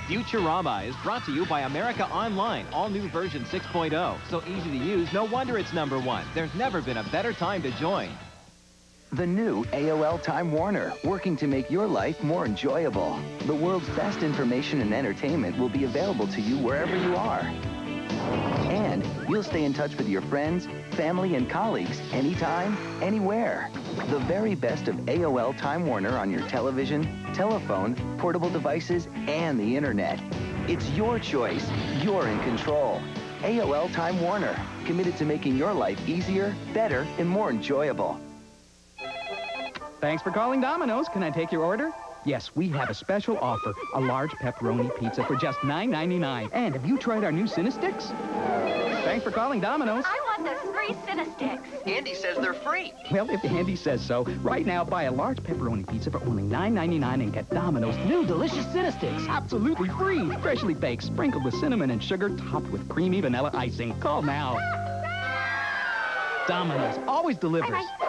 Futurama is brought to you by America Online, all new version 6.0. So easy to use, no wonder it's #1. There's never been a better time to join. The new AOL Time Warner, working to make your life more enjoyable. The world's best information and entertainment will be available to you wherever you are. And you'll stay in touch with your friends, family, and colleagues anytime, anywhere. The very best of AOL Time Warner on your television, telephone, portable devices, and the internet. It's your choice. You're in control. AOL Time Warner, committed to making your life easier, better, and more enjoyable. Thanks for calling Domino's. Can I take your order? Yes, we have a special offer. A large pepperoni pizza for just $9.99. And have you tried our new Cinesticks? Thanks for calling Domino's. I want those free Cinesticks. Andy says they're free. Well, if Andy says so, right now buy a large pepperoni pizza for only $9.99 and get Domino's new delicious Cinesticks. Absolutely free. Freshly baked, sprinkled with cinnamon and sugar, topped with creamy vanilla icing. Call now. Domino's always delivers. Bye-bye.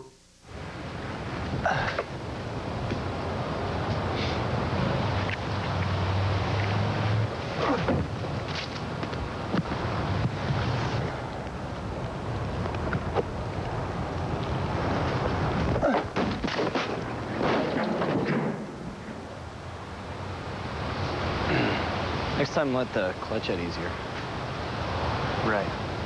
Next time, let the clutch out easier. Right.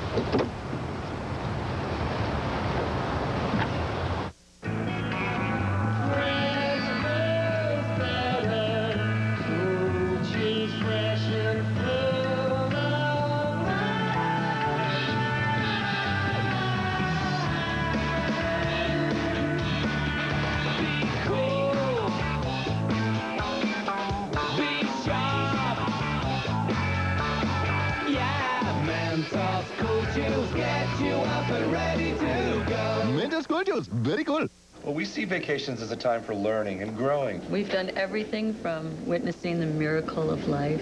Very cool. Well, we see vacations as a time for learning and growing. We've done everything from witnessing the miracle of life.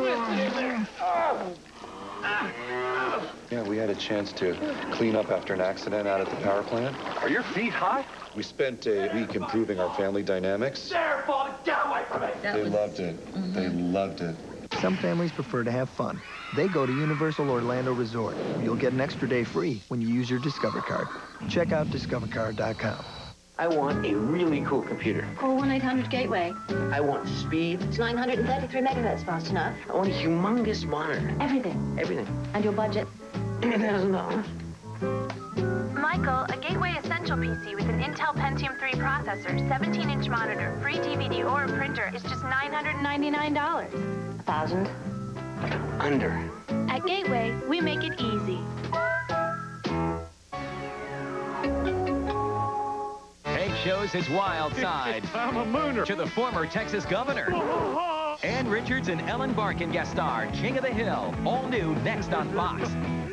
Yeah, we had a chance to clean up after an accident out at the power plant. Are your feet hot? We spent a week improving our family dynamics. They're falling down away from it. They loved it. They loved it. Some families prefer to have fun. They go to Universal Orlando Resort. You'll get an extra day free when you use your Discover card. Check out discovercard.com. I want a really cool computer. Call 1-800-GATEWAY. I want speed. It's 933 megahertz, fast enough. I want a humongous monitor. Everything. Everything. And your budget? $1,000. Michael, a Gateway Essential PC with an Intel Pentium 3 processor, 17-inch monitor, free DVD or a printer is just $999. 1,000? Under. At Gateway, we make it easy. Hank shows his wild side. I'm a mooner. To the former Texas governor. Ann Richards and Ellen Barkin guest star, King of the Hill. All new next on Fox.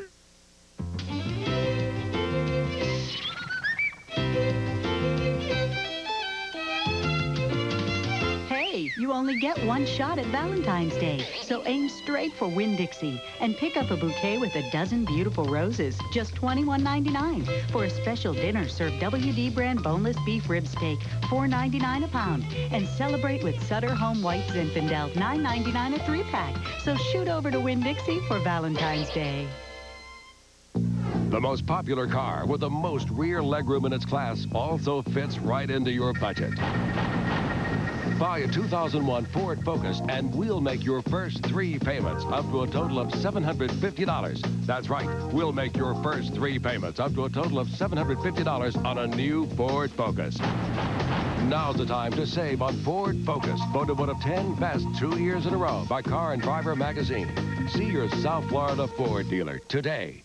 You only get one shot at Valentine's Day, so aim straight for Winn-Dixie and pick up a bouquet with a dozen beautiful roses, just $21.99. For a special dinner, serve WD brand boneless beef rib steak, $4.99 a pound, and celebrate with Sutter Home White Zinfandel, $9.99 a 3-pack. So shoot over to Winn-Dixie for Valentine's Day. The most popular car with the most rear legroom in its class also fits right into your budget. Buy a 2001 Ford Focus and we'll make your first 3 payments up to a total of $750. That's right, we'll make your first 3 payments up to a total of $750 on a new Ford Focus. Now's the time to save on Ford Focus, voted one of 10 best 2 years in a row by Car and Driver magazine. See your South Florida Ford dealer today.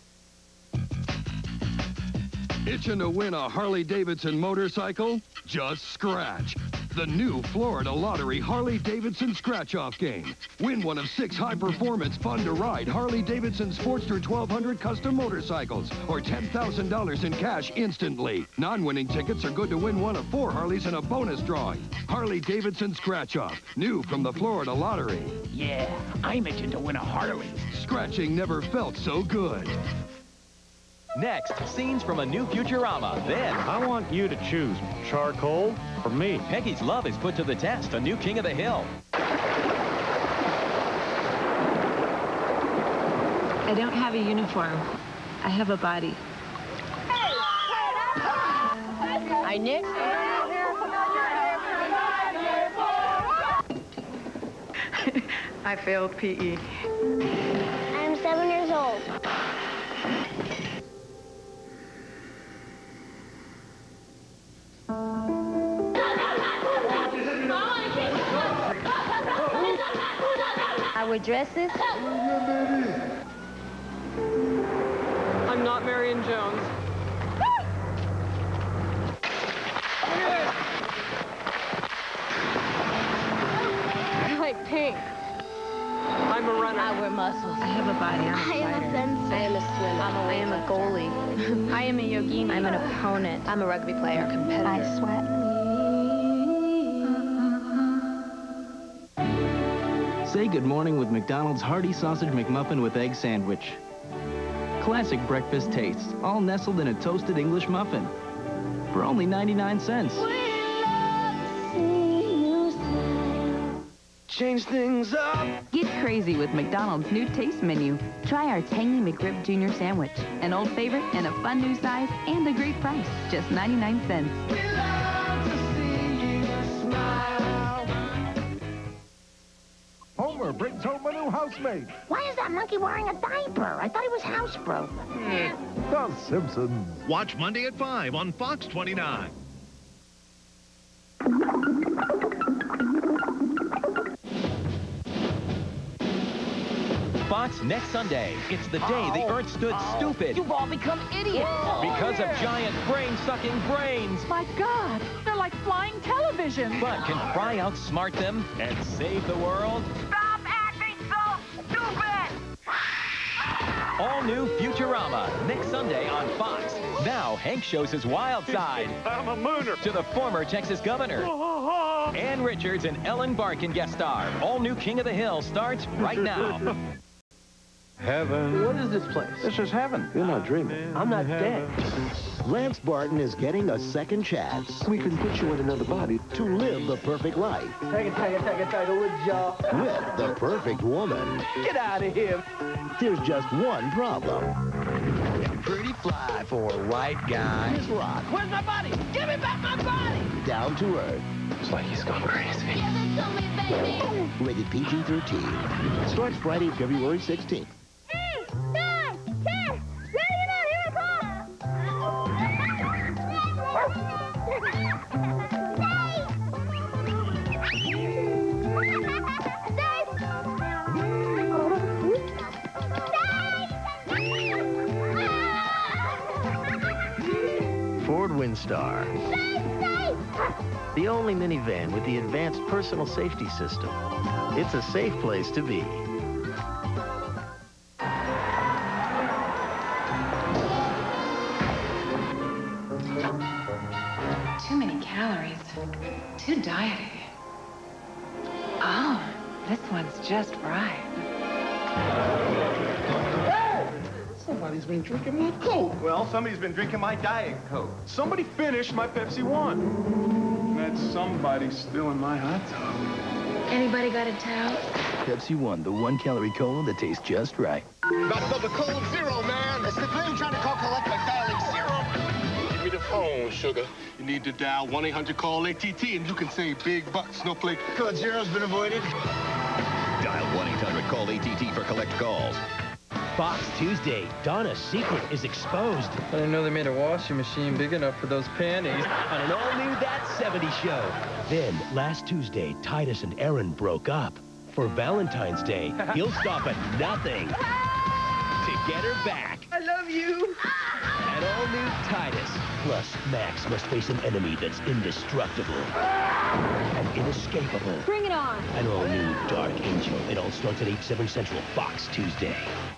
Itching to win a Harley-Davidson motorcycle? Just scratch. The new Florida Lottery Harley-Davidson scratch-off game. Win one of 6 high-performance, fun-to-ride Harley-Davidson Sportster 1200 custom motorcycles or $10,000 in cash instantly. Non-winning tickets are good to win one of 4 Harleys in a bonus drawing. Harley-Davidson scratch-off, new from the Florida Lottery. Yeah, I'm itching to win a Harley. Scratching never felt so good. Next, scenes from a new Futurama. Then, I want you to choose charcoal or me. Peggy's love is put to the test. A new King of the Hill. I don't have a uniform. I have a body. Hi, Nick. I failed PE. I'm 7 years old. I wear dresses. I'm not Marion Jones. I like pink. I'm a runner. I wear muscles. I have a body. I'm a fighter. I am a fencer. I am a swimmer. I am a goalie. I am a yogini. I'm an opponent. I'm a rugby player. Competitor. I sweat. Say good morning with McDonald's Hearty Sausage McMuffin with Egg Sandwich. Classic breakfast tastes, all nestled in a toasted English muffin. For only 99 cents. Change things up. Get crazy with McDonald's new taste menu. Try our tangy McRib Jr. sandwich, an old favorite in a fun new size and a great price, just 99 cents. We love to see you smile. Homer brings home a new housemate. Why is that monkey wearing a diaper? I thought he was housebroken. The Simpsons. Watch Monday at 5 on Fox 29. Fox next Sunday. It's the day the Earth stood stupid. You've all become idiots. Because of giant brain-sucking brains. My God, they're like flying television. But can Fry outsmart them and save the world? Stop acting so stupid! All new Futurama next Sunday on Fox. Now Hank shows his wild side. I'm a mooner. To the former Texas governor. Ann Richards and Ellen Barkin guest star. All new King of the Hill starts right now. Heaven. What is this place? This is heaven. You're not dreaming. I'm not dead. Lance Barton is getting a second chance. We can put you in another body. To live the perfect life. Take it, wood jaw. With the perfect woman. Get out of here. There's just one problem. Pretty fly for a white guy. His rock. Where's my body? Give me back my body! Down to earth. It's like he's gone crazy. Give it to me, baby. Rated PG-13. Starts Friday, February 16th. 9, 10, ready or not, here it Ford Windstar. The only minivan with the advanced personal safety system. It's a safe place to be. Too many calories. Too diety. Oh, this one's just right. Somebody's been drinking my Coke. Well, somebody's been drinking my Diet Coke. Somebody finished my Pepsi One. And that somebody's still in my hot tub. Anybody got a towel? Pepsi One, the 1-calorie cola that tastes just right. About another cold zero, man. That's the thing, trying to call collect by dialing zero. Give me the phone, sugar. You need to dial 1-800-CALL-ATT, and you can save big bucks. Snowflake. Code zero's been avoided. Dial 1-800-CALL-ATT for collect calls. Fox Tuesday, Donna's secret is exposed. I didn't know they made a washing machine big enough for those panties. On an all-new That 70s Show. Then, last Tuesday, Titus and Aaron broke up. For Valentine's Day, he'll stop at nothing to get her back. I love you. An all-new Titus. Plus, Max must face an enemy that's indestructible and inescapable. Bring it on. An all-new Dark Angel. It all starts at 8/7 Central, Fox Tuesday.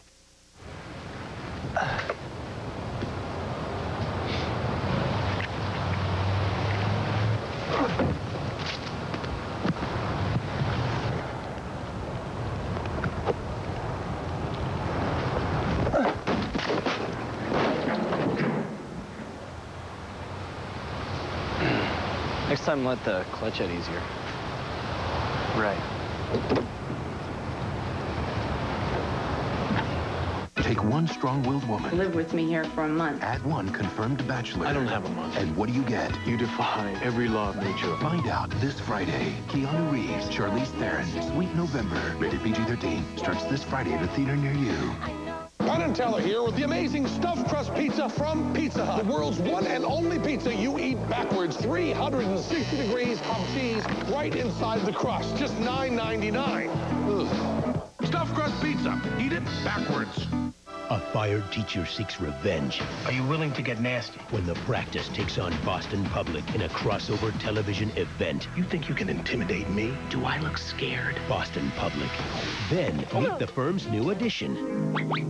Next time, let the clutch out easier. Right. one strong-willed woman. Live with me here for a month. Add one confirmed bachelor. I don't have a month. And what do you get? You defy every law of nature. Find out this Friday. Keanu Reeves, Charlize Theron, Sweet November. Rated PG-13. Starts this Friday at a theater near you. Penn and Teller here with the amazing stuffed crust pizza from Pizza Hut. The world's one and only pizza you eat backwards. 360 degrees of cheese right inside the crust. Just $9.99. Stuffed crust pizza. Eat it backwards. A fired teacher seeks revenge. Are you willing to get nasty? When the practice takes on Boston Public in a crossover television event. You think you can intimidate me? Do I look scared? Boston Public. Then meet the firm's new addition.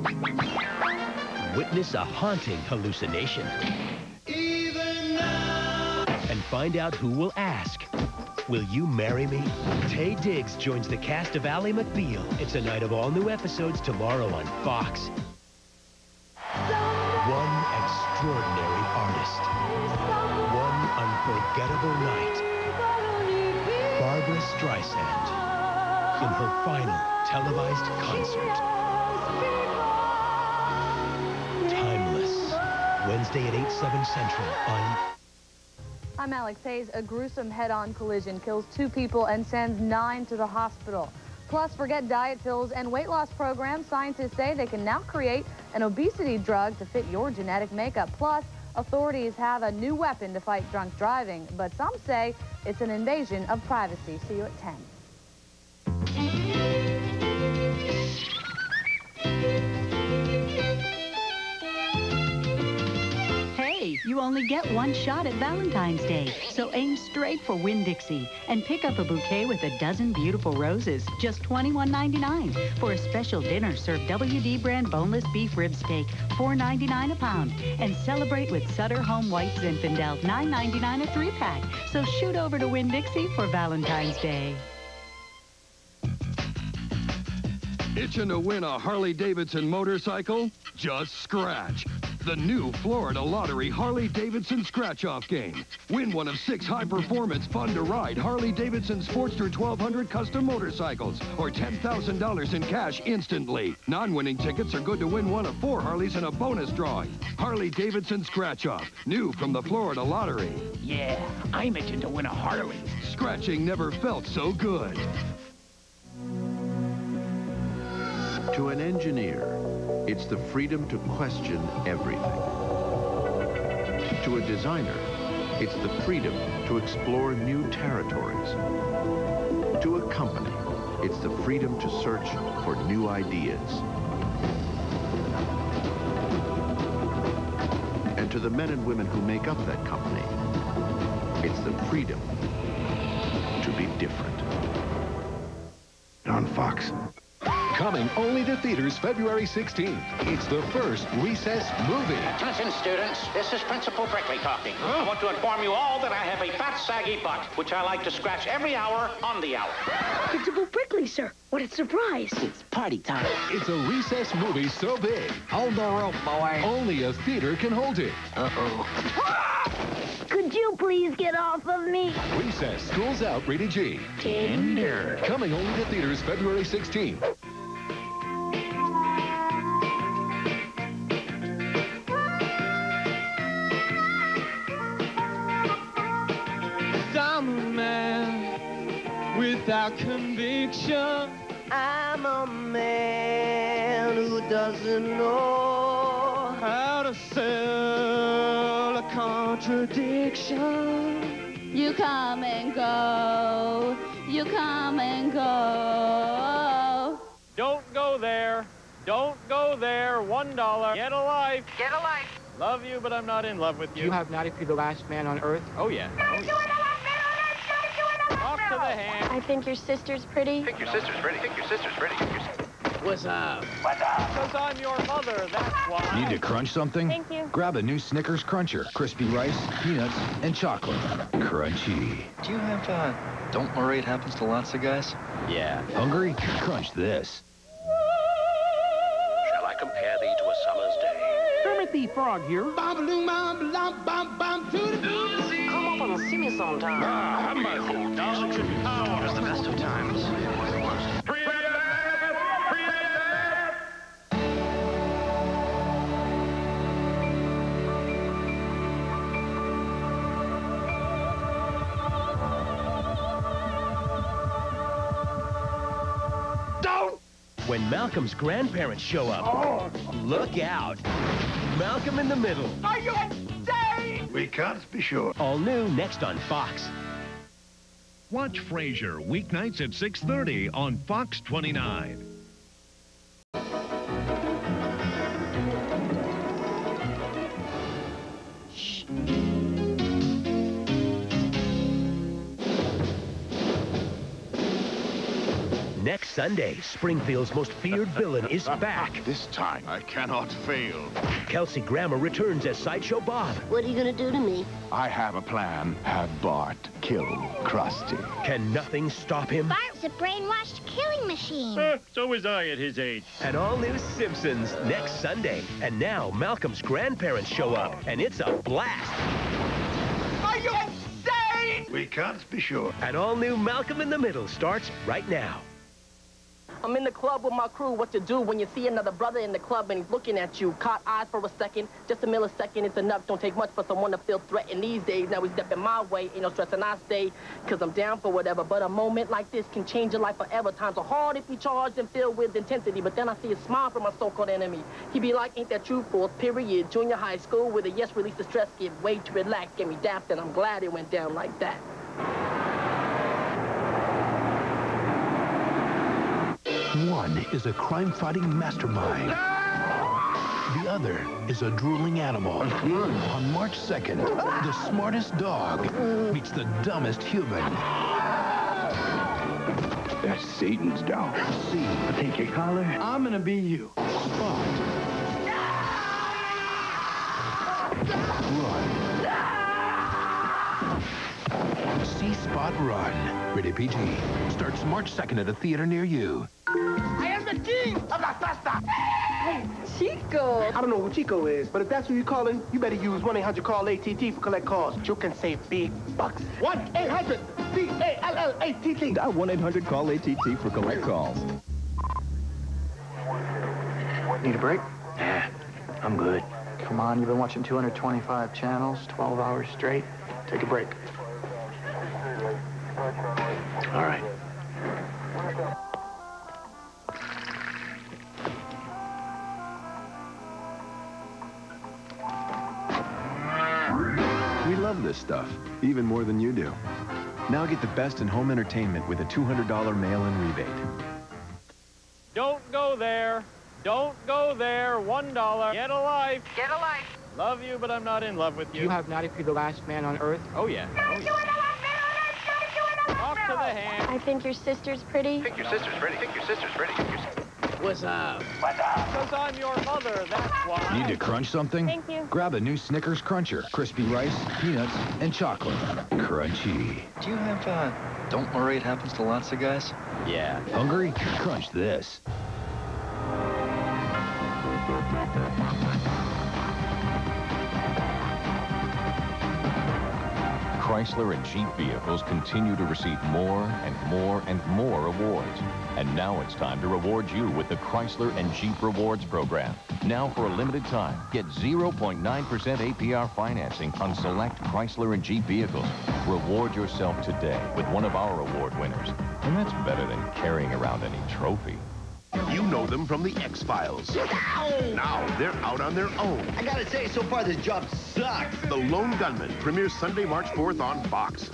Witness a haunting hallucination. And find out who will ask. Will you marry me? Taye Diggs joins the cast of Ally McBeal. It's a night of all new episodes tomorrow on Fox. One extraordinary artist. One unforgettable night. Barbra Streisand in her final televised concert. Timeless. Wednesday at 8/7 Central on... I'm Alex Hayes. A gruesome head-on collision kills 2 people and sends 9 to the hospital. Plus, forget diet pills and weight loss programs. Scientists say they can now create an obesity drug to fit your genetic makeup. Plus, authorities have a new weapon to fight drunk driving, but some say it's an invasion of privacy. See you at 10. Hey, you only get one shot at Valentine's Day, so aim straight for Winn-Dixie and pick up a bouquet with a dozen beautiful roses, just $21.99. For a special dinner, serve WD brand boneless beef rib steak, $4.99 a pound, and celebrate with Sutter Home White Zinfandel, $9.99 a 3-pack. So shoot over to Winn-Dixie for Valentine's Day. Itching to win a Harley-Davidson motorcycle? Just scratch. The new Florida Lottery Harley-Davidson scratch-off game. Win one of 6 high-performance, fun-to-ride Harley-Davidson Sportster 1200 custom motorcycles or $10,000 in cash instantly. Non-winning tickets are good to win one of 4 Harleys in a bonus drawing. Harley-Davidson scratch-off. New from the Florida Lottery. Yeah, I'm itching to win a Harley. Scratching never felt so good. To an engineer, it's the freedom to question everything. To a designer, it's the freedom to explore new territories. To a company, it's the freedom to search for new ideas. And to the men and women who make up that company, it's the freedom to be different. On Fox. Coming only to theaters February 16th. It's the first Recess movie. Attention, students. This is Principal Brickley talking. I want to inform you all that I have a fat, saggy butt, which I like to scratch every hour on the hour. Principal Brickley, sir. What a surprise. It's party time. It's a Recess movie so big. Hold the rope, boy. Only a theater can hold it. Uh-oh. Could you please get off of me? Recess, School's Out, rated G. Tender. Coming only to theaters February 16th. I'm a man without conviction. I'm a man who doesn't know how to sell a contradiction. You come and go. You come and go. Don't go there. Don't go there. $1. Get a life. Get a life. Love you, but I'm not in love with you. You have not if you're the last man on Earth? Oh, yeah. Oh, yeah. Off to the hand. I think your sister's pretty. Think your sister's pretty. Think your sister's pretty. What's up? What's up? Because I'm your mother, that's why. Need to crunch something? Thank you. Grab a new Snickers Cruncher. Crispy rice, peanuts, and chocolate. Crunchy. Do you have, don't worry, it happens to lots of guys? Yeah. Hungry? Crunch this. Shall I compare thee to a summer's day? Kermit the Frog here. Come up and see me sometime. Knowledge and power. It was the best of times. when Malcolm's grandparents show up. Look out. Malcolm in the Middle. Are you insane? We can't be sure. All new next on Fox. Watch Frasier weeknights at 6:30 on Fox 29. Next Sunday, Springfield's most feared villain is back. This time, I cannot fail. Kelsey Grammer returns as Sideshow Bob. What are you going to do to me? I have a plan. Have Bart kill Krusty. Can nothing stop him? Bart's a brainwashed killing machine. So was I at his age. An all-new Simpsons next Sunday. And now Malcolm's grandparents show up, and it's a blast. Are you insane? We can't be sure. An all-new Malcolm in the Middle starts right now. I'm in the club with my crew. What to do when you see another brother in the club and he's looking at you? Caught eyes for a second, just a millisecond. It's enough. Don't take much for someone to feel threatened these days. Now he's stepping my way. Ain't no stressing I stay, because I'm down for whatever. But a moment like this can change your life forever. Times are hard if you charged and filled with intensity. But then I see a smile from my so-called enemy. He be like, ain't that true? Fourth period, junior high school, with a yes, release the stress, get way to relax, get me dapped, and I'm glad it went down like that. One is a crime-fighting mastermind. The other is a drooling animal. On March 2nd, the smartest dog meets the dumbest human. That's Satan's dog. See, I'll take your collar. I'm gonna be you. Spot. Run. See Spot Run. Rated PG. Starts March 2nd at a theater near you. I am the king of La Festa. Hey, Chico. I don't know who Chico is, but if that's who you're calling, you better use 1-800-CALL-ATT for collect calls. You can save big bucks. 1-800-CALL-ATT. Dial 1-800-CALL-ATT for collect calls. Need a break? Yeah, I'm good. Come on, you've been watching 225 channels, 12 hours straight. Take a break. All right. We love this stuff, even more than you do. Now get the best in home entertainment with a $200 mail-in rebate. Don't go there. Don't go there. $1. Get a life. Get a life. Love you, but I'm not in love with you. You have not if you're the last man on Earth? Oh, yeah. Oh, yeah. Talk to the hand. I think your sister's pretty. Think your sister's pretty. Think your sister's pretty. What's up? What's up? Because I'm your mother, that's why. Need to crunch something? Thank you. Grab a new Snickers Cruncher. Crispy rice, peanuts, and chocolate. Crunchy. Do you have, don't worry, it happens to lots of guys? Yeah. Hungry? Crunch this. Chrysler and Jeep vehicles continue to receive more and more and more awards. And now it's time to reward you with the Chrysler and Jeep Rewards program. Now for a limited time, get 0.9% APR financing on select Chrysler and Jeep vehicles. Reward yourself today with one of our award winners. And that's better than carrying around any trophy. You know them from the X-Files. Now they're out on their own. I gotta say, so far this job sucks. The Lone Gunman premieres Sunday, March 4th on Fox.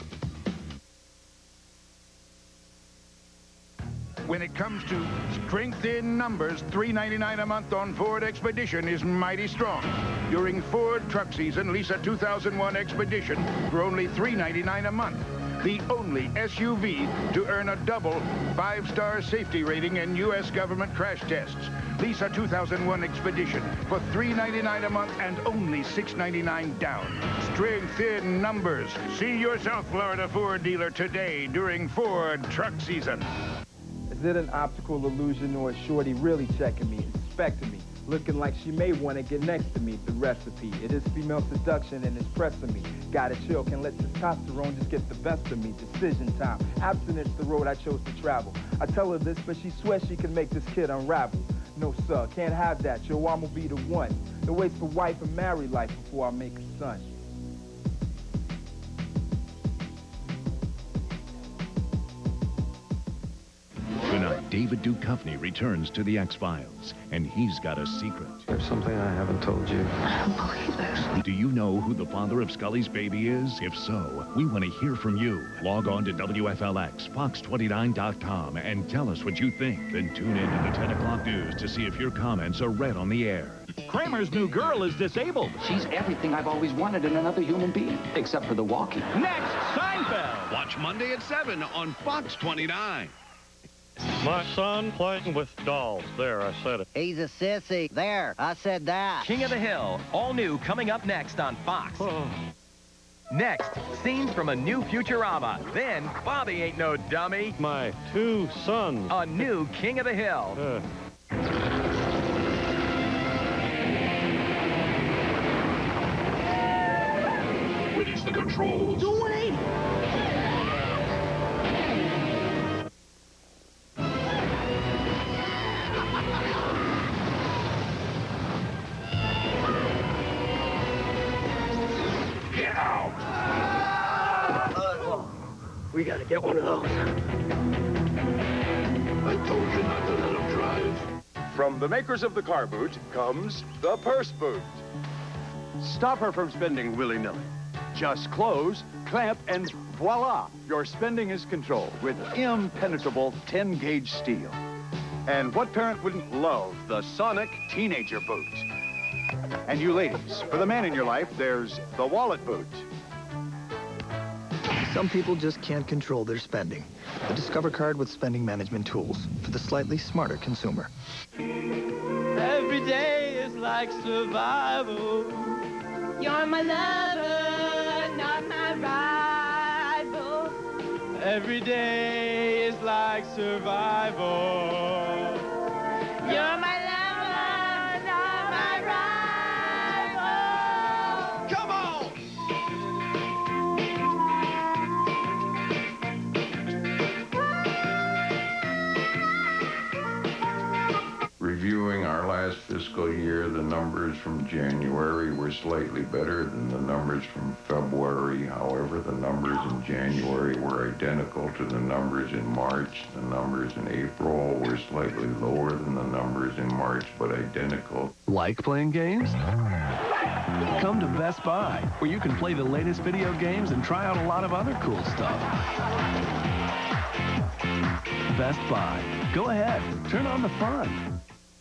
When it comes to strength in numbers, $3.99 a month on Ford Expedition is mighty strong. During Ford truck season, lease a 2001 Expedition for only $3.99 a month. The only SUV to earn a double 5-star safety rating in U.S. government crash tests. Lease a 2001 Expedition for $3.99 a month and only $6.99 down. Strength in numbers. See your South Florida Ford dealer today during Ford truck season. Is it an optical illusion or is Shorty really checking me, inspecting me, looking like she may want to get next to me? The recipe, it is female seduction and it's pressing me. Gotta chill, can't let testosterone just get the best of me. Decision time, abstinence the road I chose to travel. I tell her this, but she swears she can make this kid unravel. No sir, can't have that, yo, I'ma be the one. To wait for wife and marry life before I make a son. Tonight, David Duchovny returns to the X-Files, and he's got a secret. There's something I haven't told you. I don't believe this. Do you know who the father of Scully's baby is? If so, we want to hear from you. Log on to WFLX, Fox29.com, and tell us what you think. Then tune in to the 10 o'clock news to see if your comments are read on the air. Kramer's new girl is disabled. She's everything I've always wanted in another human being, except for the walking. Next, Seinfeld. Watch Monday at 7 on Fox 29. My son playing with dolls. There, I said it. He's a sissy. There, I said that. King of the Hill, all new, coming up next on Fox. Next, scenes from a new Futurama. Then, Bobby ain't no dummy. My two sons. A new King of the Hill. Release the controls. Do 180. Get out! We gotta get one of those. I told you not to let him drive. From the makers of the car boot comes the purse boot. Stop her from spending willy-nilly. Just close, clamp, and voila! Your spending is controlled with impenetrable 10-gauge steel. And what parent wouldn't love the Sonic Teenager Boot? And you ladies, for the man in your life, there's the wallet boot. Some people just can't control their spending. The Discover card with spending management tools for the slightly smarter consumer. Every day is like survival. You're my lover, not my rival. Every day is like survival. You're my lover, not my rival. Come on! Reviewing our last fiscal year, the numbers from January were slightly better than the numbers from February. However, the numbers in January were identical to the numbers in March. The numbers in April were slightly lower than the numbers in March, but identical. Like playing games? Come to Best Buy, where you can play the latest video games and try out a lot of other cool stuff. Best Buy. Go ahead, turn on the fun.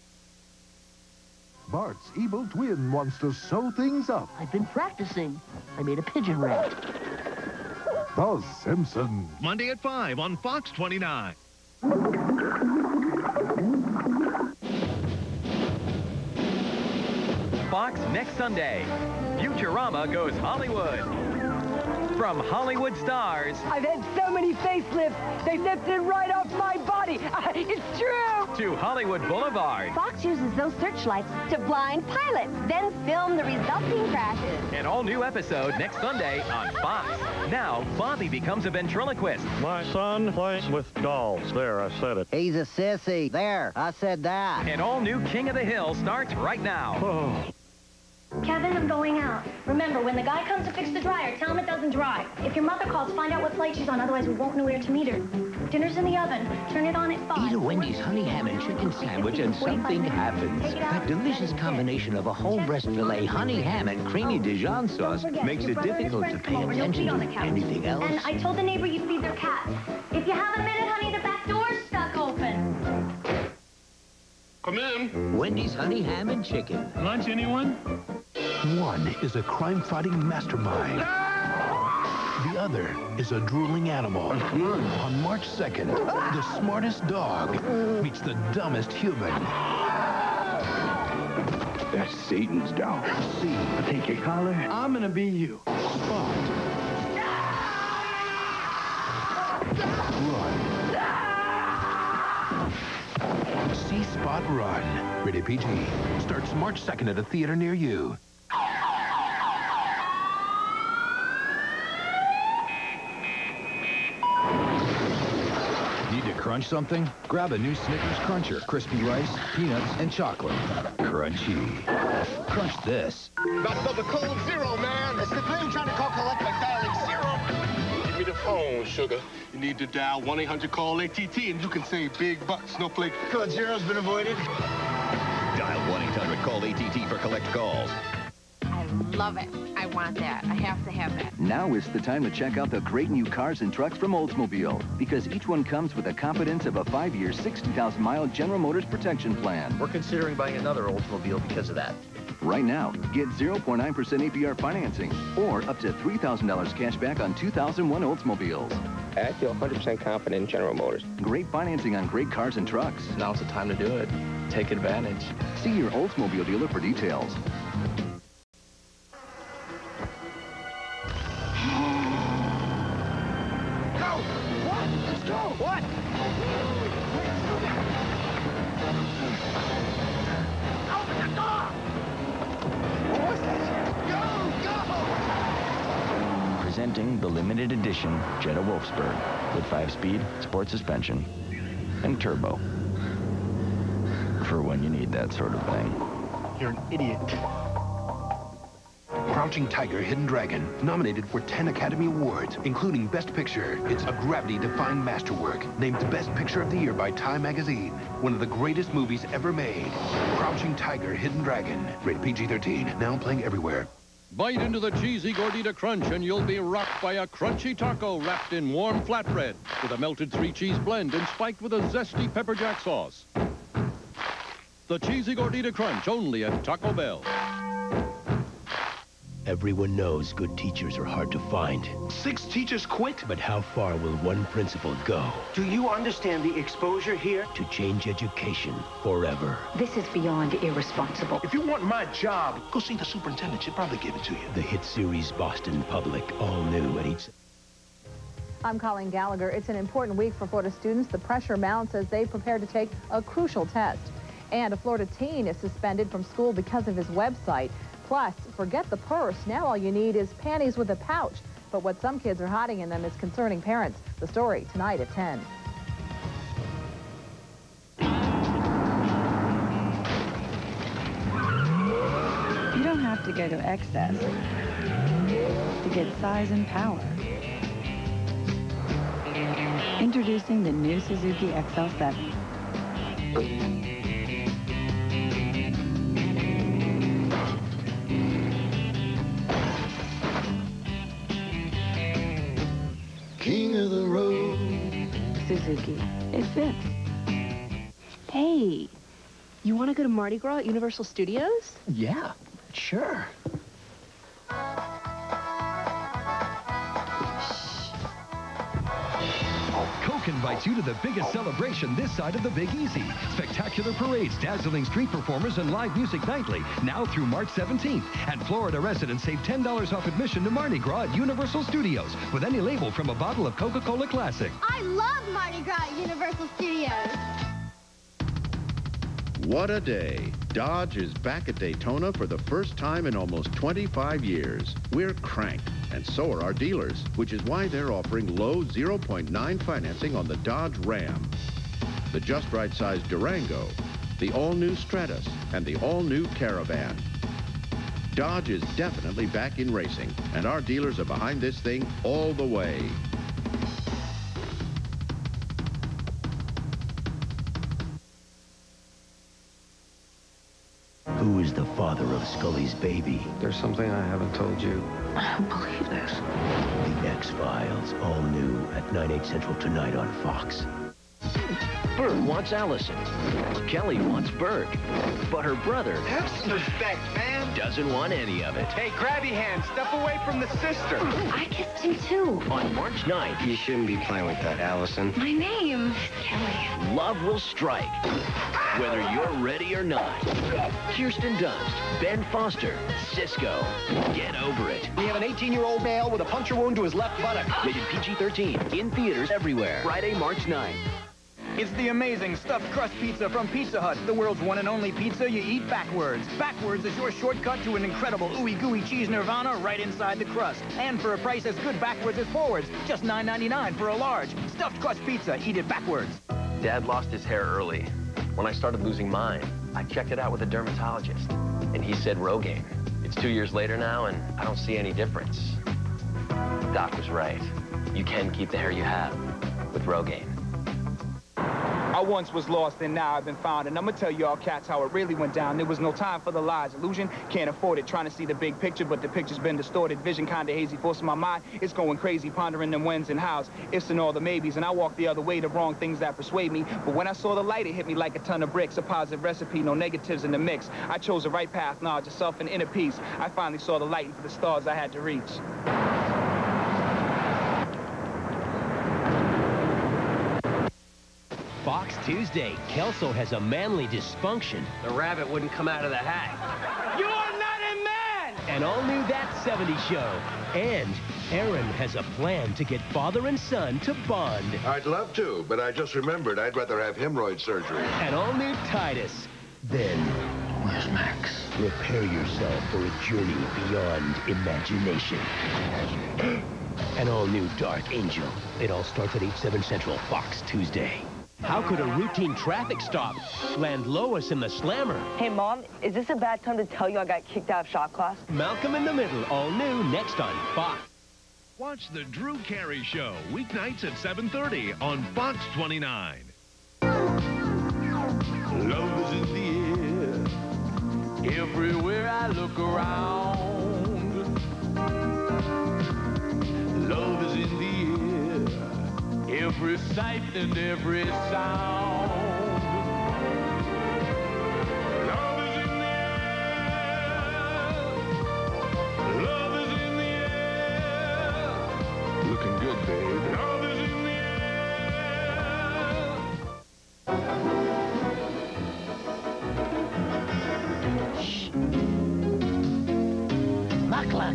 Bart's evil twin wants to sew things up. I've been practicing. I made a pigeon rat. The Simpsons. Monday at 5 on Fox 29. Fox next Sunday. Futurama goes Hollywood. From Hollywood stars. I've had so many facelifts, they lifted right off my body. It's true. To Hollywood Boulevard. Fox uses those searchlights to blind pilots, then film the resulting crashes. An all-new episode next Sunday on Fox. Now, Bobby becomes a ventriloquist. My son plays with dolls. There, I said it. He's a sissy. There, I said that. An all-new King of the Hill starts right now. Kevin, I'm going out. Remember, when the guy comes to fix the dryer, tell him it doesn't dry. If your mother calls, find out what flight she's on, otherwise we won't know where to meet her. Dinner's in the oven. Turn it on at 5. Eat a Wendy's honey ham and chicken sandwich and something happens. That delicious combination of a whole breast filet, honey ham, and creamy Dijon sauce makes it difficult to pay attention to anything else. And I told the neighbor you'd feed their cat. If you have a minute, honey, the back door's stuck open. Come in. Wendy's honey ham and chicken. Lunch, anyone? One is a crime-fighting mastermind. The other is a drooling animal. On March 2nd, the smartest dog meets the dumbest human. That's Satan's dog. See, take your collar. I'm gonna be you. Spot. Run. See Spot Run. Rated PG. Starts March 2nd at a theater near you. Need to crunch something? Grab a new Snickers Cruncher. Crispy rice, peanuts, and chocolate. Crunchy. Crunch this. That's the code 0, man. It's the thing trying to call collect by dialing 0. Give me the phone. phone, sugar. You need to dial 1-800-CALL-ATT, and you can save big bucks. Snowflake. Code zero's been avoided. Dial 1-800-CALL-ATT for collect calls. I love it. I want that. I have to have that. Now is the time to check out the great new cars and trucks from Oldsmobile, because each one comes with the confidence of a 5-year, 60,000-mile General Motors protection plan. We're considering buying another Oldsmobile because of that. Right now, get 0.9% APR financing or up to $3,000 cash back on 2001 Oldsmobiles. I feel 100% confident in General Motors. Great financing on great cars and trucks. Now's the time to do it. Take advantage. See your Oldsmobile dealer for details. Go! What? Let's go! What? Open the door! What was that? Go! Go! Presenting the limited edition Jetta Wolfsburg with 5-speed sport suspension and turbo. For when you need that sort of thing. You're an idiot. Crouching Tiger, Hidden Dragon, nominated for 10 Academy Awards, including Best Picture. It's a gravity-defying masterwork, named Best Picture of the Year by Time Magazine. One of the greatest movies ever made. Crouching Tiger, Hidden Dragon. Rated PG-13, now playing everywhere. Bite into the cheesy Gordita Crunch and you'll be rocked by a crunchy taco wrapped in warm flatbread with a melted 3-cheese blend and spiked with a zesty pepper jack sauce. The cheesy Gordita Crunch, only at Taco Bell. Everyone knows good teachers are hard to find. 6 teachers quit? But how far will one principal go? Do you understand the exposure here? To change education forever. This is beyond irresponsible. If you want my job, go see the superintendent. She'll probably give it to you. The hit series Boston Public, all new at each... I'm Colleen Gallagher. It's an important week for Florida students. The pressure mounts as they prepare to take a crucial test. And a Florida teen is suspended from school because of his website. Plus, forget the purse. Now all you need is panties with a pouch. But what some kids are hiding in them is concerning parents. The story tonight at 10. You don't have to go to excess to get size and power. Introducing the new Suzuki XL7. King of the road. Suzuki. It fits. Hey, you want to go to Mardi Gras at Universal Studios? Yeah, sure. Coke invites you to the biggest celebration this side of the Big Easy. Spectacular parades, dazzling street performers, and live music nightly, now through March 17th. And Florida residents save $10 off admission to Mardi Gras at Universal Studios with any label from a bottle of Coca-Cola Classic. I love Mardi Gras at Universal Studios. What a day. Dodge is back at Daytona for the first time in almost 25 years. We're cranked, and so are our dealers, which is why they're offering low 0.9 financing on the Dodge Ram, the just right size Durango, the all-new Stratus, and the all-new Caravan. Dodge is definitely back in racing, and our dealers are behind this thing all the way. Who is the father of Scully's baby? There's something I haven't told you. I don't believe this. The X-Files, all new at 9/8 Central tonight on Fox. Bert wants Allison. Kelly wants Bert. But her brother... Have some respect, man. ...doesn't want any of it. Hey, grabby hand, step away from the sister. I kissed him too. On March 9th... You shouldn't be playing with that, Allison. My name is Kelly. Love will strike. Whether you're ready or not. Kirsten Dunst, Ben Foster, Cisco. Get over it. We have an 18-year-old male with a puncture wound to his left buttock. Rated PG-13. In theaters everywhere. Friday, March 9th. It's the amazing stuffed crust pizza from Pizza Hut, the world's one and only pizza you eat backwards. Backwards is your shortcut to an incredible ooey-gooey cheese nirvana right inside the crust. And for a price as good backwards as forwards, just $9.99 for a large. Stuffed crust pizza, eat it backwards. Dad lost his hair early. When I started losing mine, I checked it out with a dermatologist, and he said Rogaine. It's 2 years later now, and I don't see any difference. Doc was right. you can keep the hair you have with Rogaine. I once was lost and now I've been found, and I'm gonna tell y'all cats how it really went down. There was no time for the lies. Illusion, can't afford it. Trying to see the big picture, but the picture's been distorted. Vision kinda hazy, forcing my mind. It's going crazy, pondering them whens and hows, ifs and all the maybes. And I walk the other way, the wrong things that persuade me. But when I saw the light, it hit me like a ton of bricks. A positive recipe, no negatives in the mix. I chose the right path, knowledge of self and inner peace. I finally saw the light into the stars I had to reach. Fox Tuesday, Kelso has a manly dysfunction. The rabbit wouldn't come out of the hat. You are not a man! An all-new That 70s Show. And Aaron has a plan to get father and son to bond. I'd love to, but I just remembered I'd rather have hemorrhoid surgery. An all-new Titus. Then, Where's Max? prepare yourself for a journey beyond imagination. An all-new Dark Angel. It all starts at 8/7 Central, Fox Tuesday. How could a routine traffic stop land Lois in the slammer? Hey, Mom, is this a bad time to tell you I got kicked out of shop class? Malcolm in the Middle, all new, next on Fox. Watch The Drew Carey Show, weeknights at 7:30 on Fox 29. Love is in the air, everywhere I look around. Love is in the air, every sight and every sound. Love is in the air, love is in the air. Looking good, babe. Love is in the Shh. Luck, luck.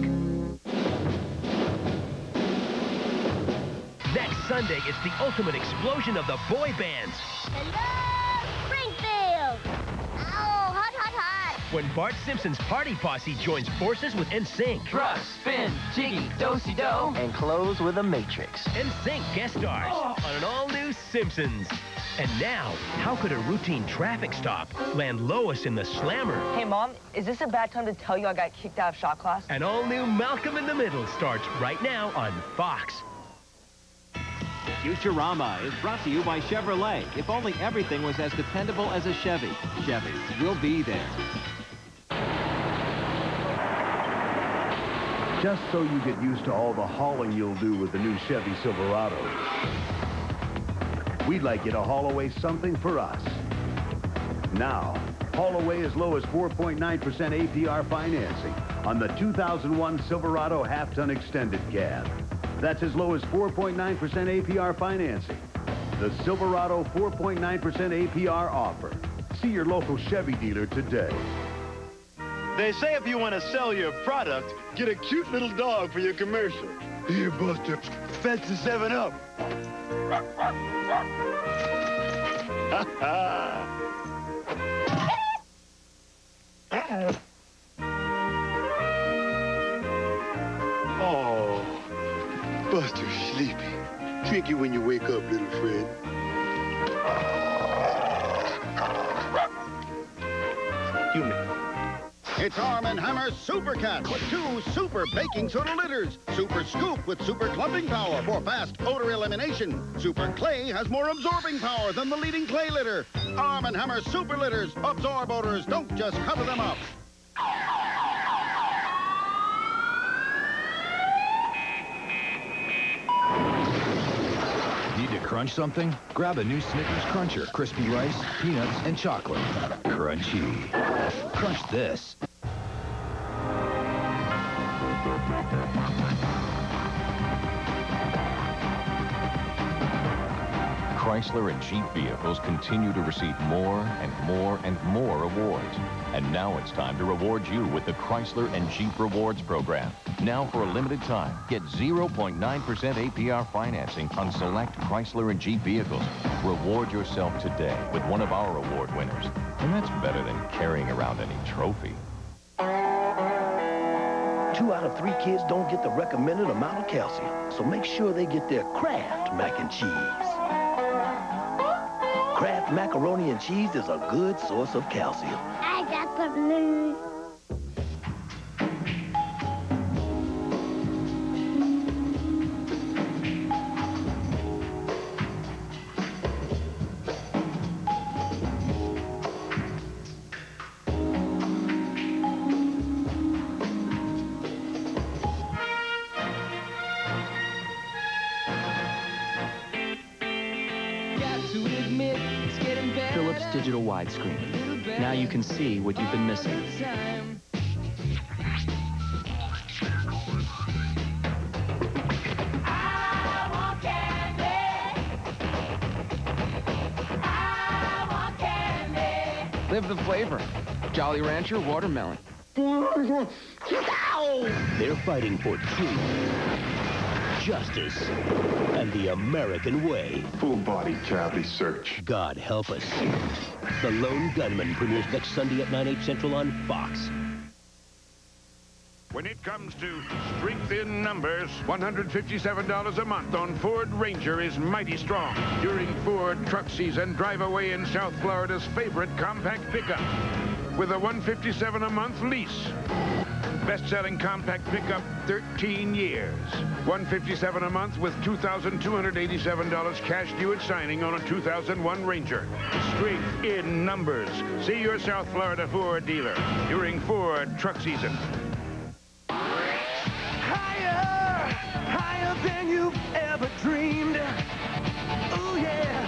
Next Sunday, it's the ultimate explosion of the boy bands. Hello, Springfield! Oh, hot, hot, hot! When Bart Simpson's party posse joins forces with NSYNC. Thrust, spin, jiggy, do-si-do. And close with a Matrix. NSYNC guest stars on an all-new Simpsons. And now, how could a routine traffic stop land Lois in the slammer? Hey, Mom, is this a bad time to tell you I got kicked out of shop class? An all-new Malcolm in the Middle starts right now on Fox. Futurama is brought to you by Chevrolet. If only everything was as dependable as a Chevy. Chevy, we'll be there. Just so you get used to all the hauling you'll do with the new Chevy Silverado, we'd like you to haul away something for us. Now, haul away as low as 4.9% APR financing on the 2001 Silverado half-ton extended cab. That's as low as 4.9% APR financing. The Silverado 4.9% APR offer. See your local Chevy dealer today. They say if you want to sell your product, get a cute little dog for your commercial. Here, Buster, fetch the 7-Up. Oh, Buster's sleepy. Drink it when you wake up, little friend. It's Arm & Hammer Super Cat with 2 super baking soda litters. Super Scoop with super clumping power for fast odor elimination. Super Clay has more absorbing power than the leading clay litter. Arm & Hammer Super Litters absorb odors, don't just cover them up. Need to crunch something? Grab a new Snickers Cruncher. Crispy rice, peanuts, and chocolate. Crunchy. Crunch this. Chrysler and Jeep vehicles continue to receive more and more and more awards. And now it's time to reward you with the Chrysler and Jeep Rewards program. Now for a limited time, get 0.9% APR financing on select Chrysler and Jeep vehicles. Reward yourself today with one of our award winners. And that's better than carrying around any trophy. 2 out of 3 kids don't get the recommended amount of calcium, so make sure they get their Kraft mac and cheese. Kraft macaroni and cheese is a good source of calcium. I got the blues. digital widescreen. Now you can see what you've been missing. Live the flavor. Jolly Rancher watermelon. They're fighting for truth, justice, and the American way. Full-body cavity search. God help us. The Lone Gunman premieres next Sunday at 9/8 Central on Fox. When it comes to strength in numbers, $157 a month on Ford Ranger is mighty strong. During Ford truck season, drive away in South Florida's favorite compact pickup with a $157 a month lease. Best-selling compact pickup, 13 years. $157 a month with $2,287 cash due at signing on a 2001 Ranger. Strength in numbers. See your South Florida Ford dealer during Ford truck season. Higher than you've ever dreamed. Oh yeah.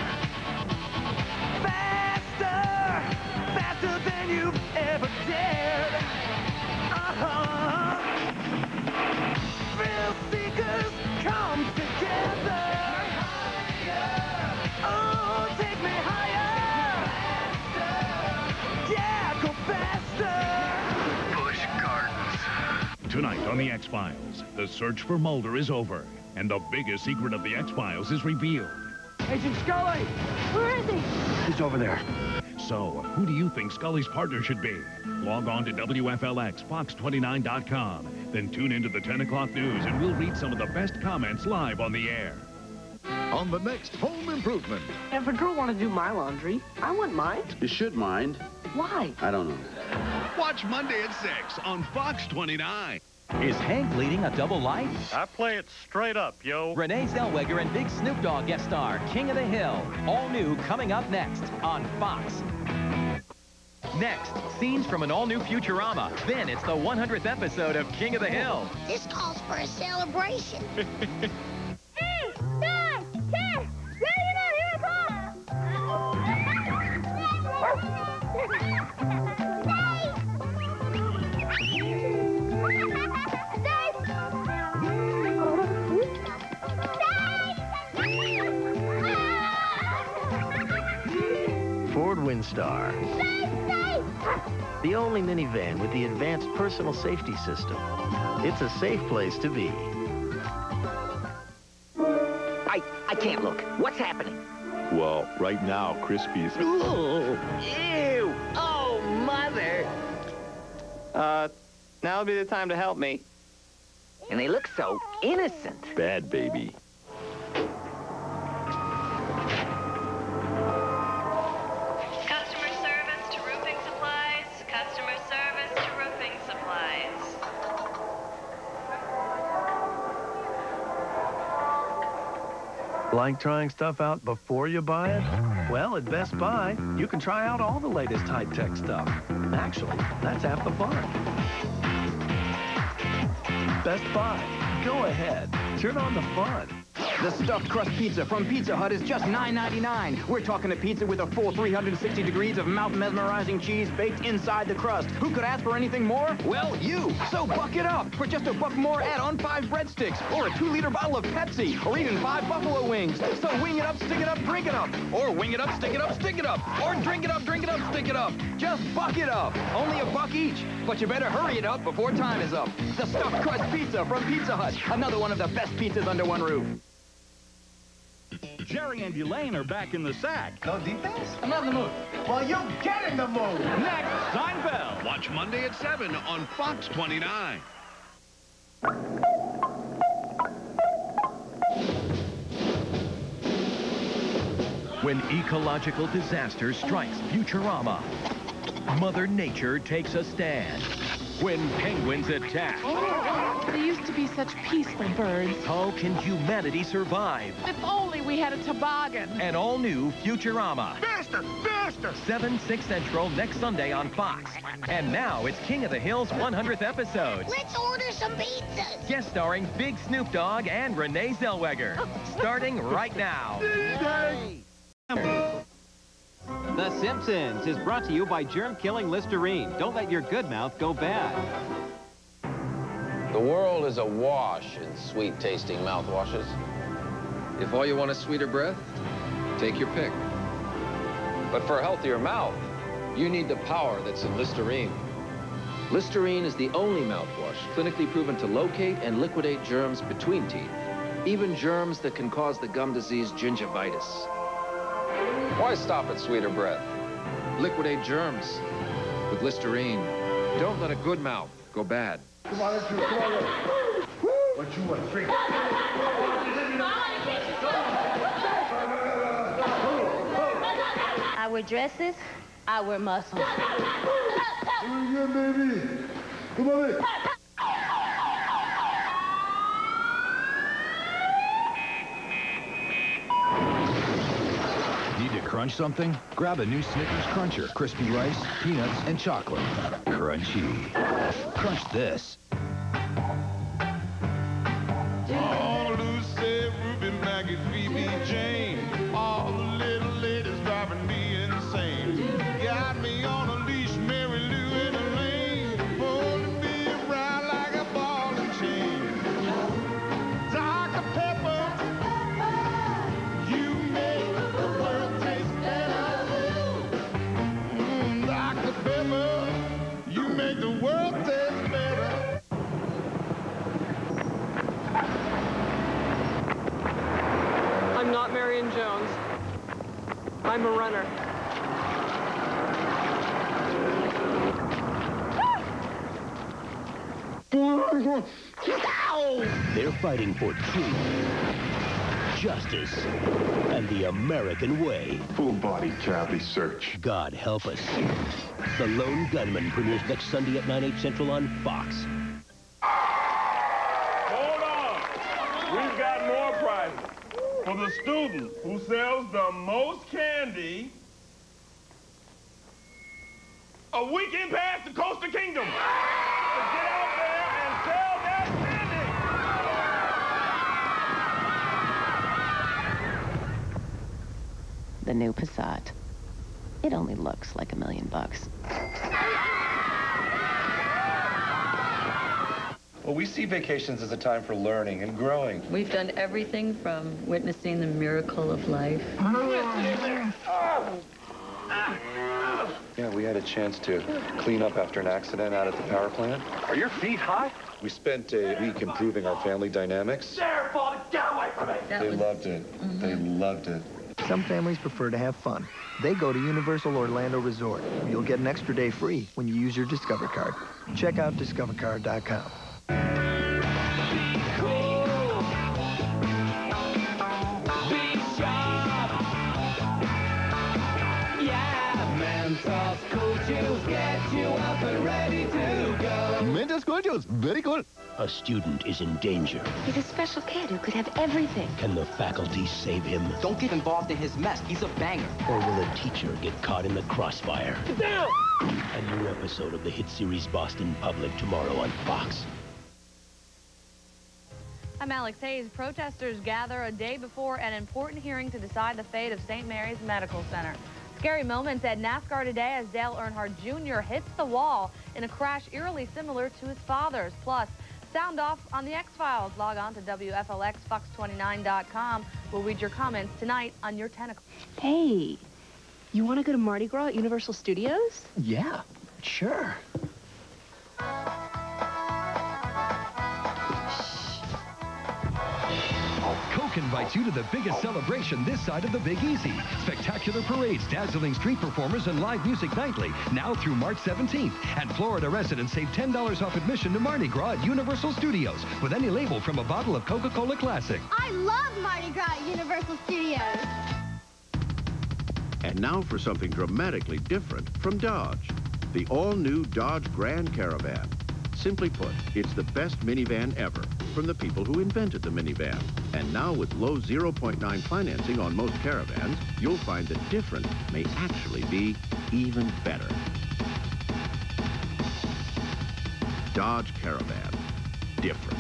Faster than you've ever dared. Thrill seekers come together. Oh, take me higher. Yeah, go faster. Busch Gardens. Tonight on The X-Files, the search for Mulder is over, and the biggest secret of The X-Files is revealed. Agent Scully! Where is he? He's over there. So, who do you think Scully's partner should be? Log on to WFLX, Fox29.com. Then tune into the 10 o'clock news, and we'll read some of the best comments live on the air. On the next Home Improvement. If a girl want to do my laundry, I wouldn't mind. You should mind. Why? I don't know. Watch Monday at 6 on Fox 29. Is Hank leading a double life? I play it straight up, yo. Renee Zellweger and Big Snoop Dogg guest star, King of the Hill. All new coming up next on Fox. Next, scenes from an all-new Futurama. Then it's the 100th episode of King of the Hill. This calls for a celebration. 8, 9, 10. Ready now, here it Ford Windstar. The only minivan with the advanced personal safety system. It's a safe place to be. I can't look. What's happening? Well, right now, Crispy's... Ooh, ew! Oh, mother! Now would be the time to help me. And they look so innocent. Bad baby. Customer service to roofing supplies. Customer service to roofing supplies. Like trying stuff out before you buy it? Well, at Best Buy, you can try out all the latest high-tech stuff. Actually, that's half the fun. Best Buy. Go ahead. Turn on the fun. The stuffed crust pizza from Pizza Hut is just $9.99. We're talking a pizza with a full 360 degrees of mouth-mesmerizing cheese baked inside the crust. Who could ask for anything more? Well, you. So buck it up. For just $1 more, add on 5 breadsticks, or a 2-liter bottle of Pepsi, or even 5 buffalo wings. So wing it up, stick it up, drink it up. Or wing it up, stick it up, stick it up. Or drink it up, stick it up. Just buck it up. Only $1 each. But you better hurry it up before time is up. The stuffed crust pizza from Pizza Hut. Another one of the best pizzas under one roof. Jerry and Elaine are back in the sack. No defense? I'm not in the mood. Well, you get in the mood. Next, Seinfeld. Watch Monday at 7 on Fox 29. When ecological disaster strikes Futurama, Mother Nature takes a stand. When penguins attack, They used to be such peaceful birds. how can humanity survive? If only we had a toboggan. An all-new Futurama. Faster! Faster! 7, 6 Central next Sunday on Fox. And now it's King of the Hill's 100th episode. Let's order some pizzas. Guest starring Big Snoop Dogg and Renee Zellweger. Starting right now. The Simpsons is brought to you by germ-killing Listerine. Don't let your good mouth go bad. The world is awash in sweet-tasting mouthwashes. If all you want is sweeter breath, take your pick. But for a healthier mouth, you need the power that's in Listerine. Listerine is the only mouthwash clinically proven to locate and liquidate germs between teeth, even germs that can cause the gum disease gingivitis. Why stop at sweeter breath? Liquidate germs with Listerine. Don't let a good mouth go bad. Come on, let's do it. Come on, let's. What you want? Drink. I wear dresses. I wear muscles. Yeah, baby. Come on, baby. Need to crunch something? Grab a new Snickers Cruncher. Crispy rice, peanuts, and chocolate. Crunchy. Crunch this. Oh, Lucy, Ruby, Maggie, Phoebe, Jane. All the little ladies driving me insane. Got me on a leash, Mary Lou in a lane. Pulling me around like a ball and chain. Dr. Pepper, you make the world taste better. Dr. Pepper, you make the world taste better. I'm not Marion Jones. I'm a runner. They're fighting for truth, justice, and the American way. Full-body cavity search. God help us. The Lone Gunman premieres next Sunday at 9, 8 Central on Fox. Hold on. We've got more prizes. For the student who sells the most candy, a weekend pass to Coastal Kingdom. So get out there and sell that candy. The new Passat. It only looks like $1 million. Well, we see vacations as a time for learning and growing. We've done everything from witnessing the miracle of life. Yeah, we had a chance to clean up after an accident out at the power plant. Are your feet hot? We spent a week improving our family dynamics. There, Father, get away from me! They loved it. They loved it. Some families prefer to have fun. They go to Universal Orlando Resort. You'll get an extra day free when you use your Discover card. Check out discovercard.com. Get you up and ready to go. Mentos Coachos, very cool. A student is in danger. He's a special kid who could have everything. Can the faculty save him? Don't get involved in his mess. He's a banger. Or will a teacher get caught in the crossfire? Get down! A new episode of the hit series Boston Public tomorrow on Fox. I'm Alex Hayes. Protesters gather a day before an important hearing to decide the fate of St. Mary's Medical Center. Scary moments at NASCAR today as Dale Earnhardt Jr. hits the wall in a crash eerily similar to his father's. Plus, sound off on the X-Files. Log on to WFLX-Fox29.com. We'll read your comments tonight on your 10 o'clock. Hey, you want to go to Mardi Gras at Universal Studios? Yeah, sure. Coke invites you to the biggest celebration this side of the Big Easy. Spectacular parades, dazzling street performers, and live music nightly, now through March 17th. And Florida residents save $10 off admission to Mardi Gras at Universal Studios with any label from a bottle of Coca-Cola Classic. I love Mardi Gras at Universal Studios. And now for something dramatically different from Dodge. The all-new Dodge Grand Caravan. Simply put, it's the best minivan ever from the people who invented the minivan. And now with low 0.9 financing on most caravans, you'll find that different may actually be even better. Dodge Caravan. Different.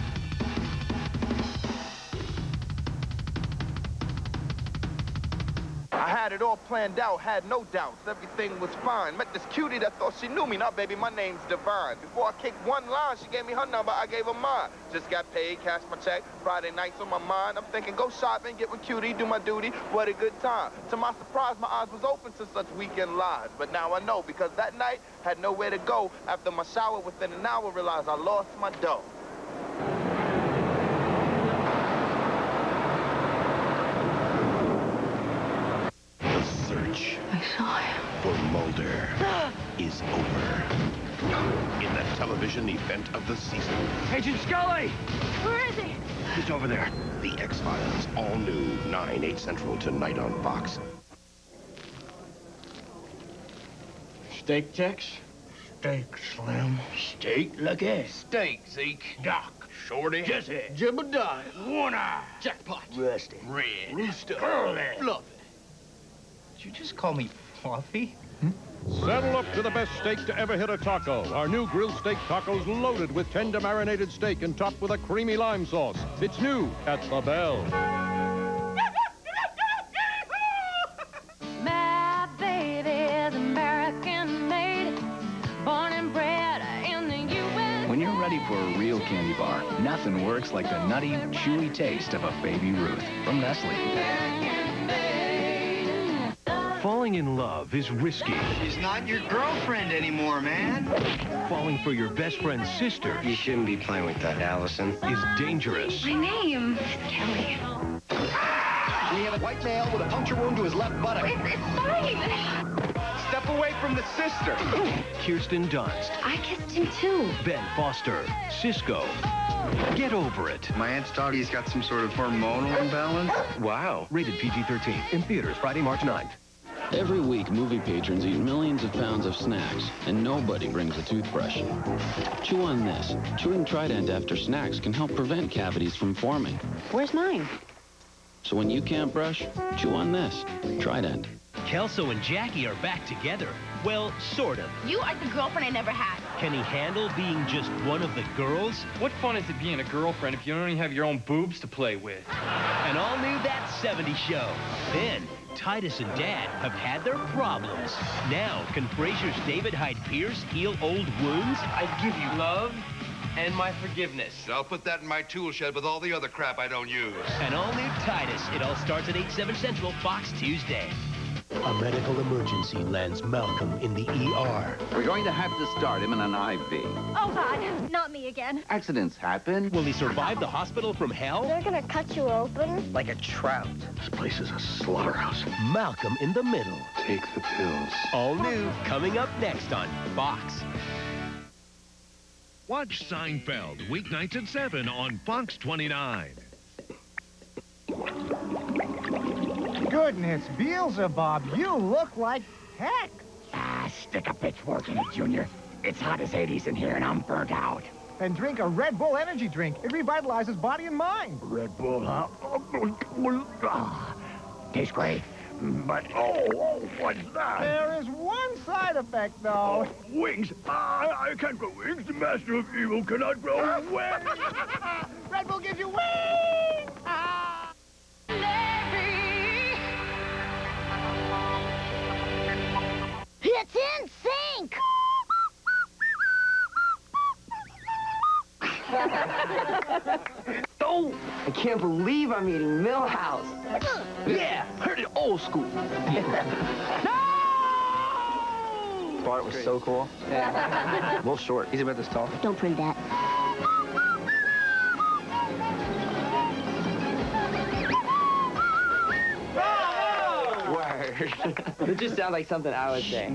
I Had it all planned out, had no doubts. Everything was fine. Met this cutie that thought she knew me. Now, baby, my name's Divine. Before I kicked one line, she gave me her number, I gave her mine. Just got paid, cashed my check. Friday nights on my mind. I'm thinking, go shopping, get with cutie, do my duty. What a good time. To my surprise, my eyes was open to such weekend lies. But now I know, because that night, had nowhere to go. After my shower, within an hour, realized I lost my dough. I saw him. For Mulder is over. In the television event of the season. Agent Scully! Where is he? He's over there. The X-Files, all new, 9, 8 Central tonight on Fox. Steak, Tex? Steak, Slim. Steak? Look at steak, Zeke. Doc. Shorty. Jesse. Jebediah. One-Eye. Jackpot. Rusty. Red. Rooster. Curly. Fluffy. Did you just call me Fluffy? Saddle up to the best steak to ever hit a taco. Our new grilled steak tacos loaded with tender marinated steak and topped with a creamy lime sauce. It's new at the Bell. My baby is American made, born and bred in the U.S. When you're ready for a real candy bar, nothing works like the nutty, chewy taste of a Baby Ruth from Nestle. Falling in love is risky. She's not your girlfriend anymore, man. Falling for your best friend's sister. You shouldn't be playing with that, Allison. Is dangerous. My name is Kelly. We have a white male with a puncture wound to his left buttock. It's fine. Step away from the sister. Kirsten Dunst. I kissed him too. Ben Foster. Cisco. Get over it. My aunt's doggy's got some sort of hormonal imbalance. Wow. Rated PG-13. In theaters Friday, March 9th. Every week, movie patrons eat millions of pounds of snacks, and nobody brings a toothbrush. Chew on this. Chewing Trident after snacks can help prevent cavities from forming. Where's mine? So when you can't brush, chew on this. Trident. Kelso and Jackie are back together. Well, sort of. You are the girlfriend I never had. Can he handle being just one of the girls? What fun is it being a girlfriend if you don't even have your own boobs to play with? And all new That 70s Show. Then, Titus and Dad have had their problems. Now, can Frasier's David Hyde Pierce heal old wounds? I give you love and my forgiveness. I'll put that in my tool shed with all the other crap I don't use. And all new Titus. It all starts at 8/7 Central, Fox Tuesday. A medical emergency lands Malcolm in the ER. We're going to have to start him in an IV. Oh, God, not me again. Accidents happen. Will he survive the hospital from hell? They're gonna cut you open? Like a trout. This place is a slaughterhouse. Malcolm in the Middle. Take the pills. All new, coming up next on Fox. Watch Seinfeld, weeknights at 7 on Fox 29. Goodness, Beelzebub, you look like heck. Ah, stick a pitchfork in it, Junior. It's hot as Hades in here, and I'm burnt out. Then drink a Red Bull energy drink. It revitalizes body and mind. Red Bull, huh? Tastes great. But, oh, what's that? There is one side effect, though. Oh, wings. I can't grow wings. The master of evil cannot grow wings. Red Bull gives you wings! It's in sync! Oh, I can't believe I'm eating Millhouse. Yeah, heard it old school. Bart was so cool. Yeah. A little short. He's about this tall. Don't print that. Word. It just sounds like something I would say.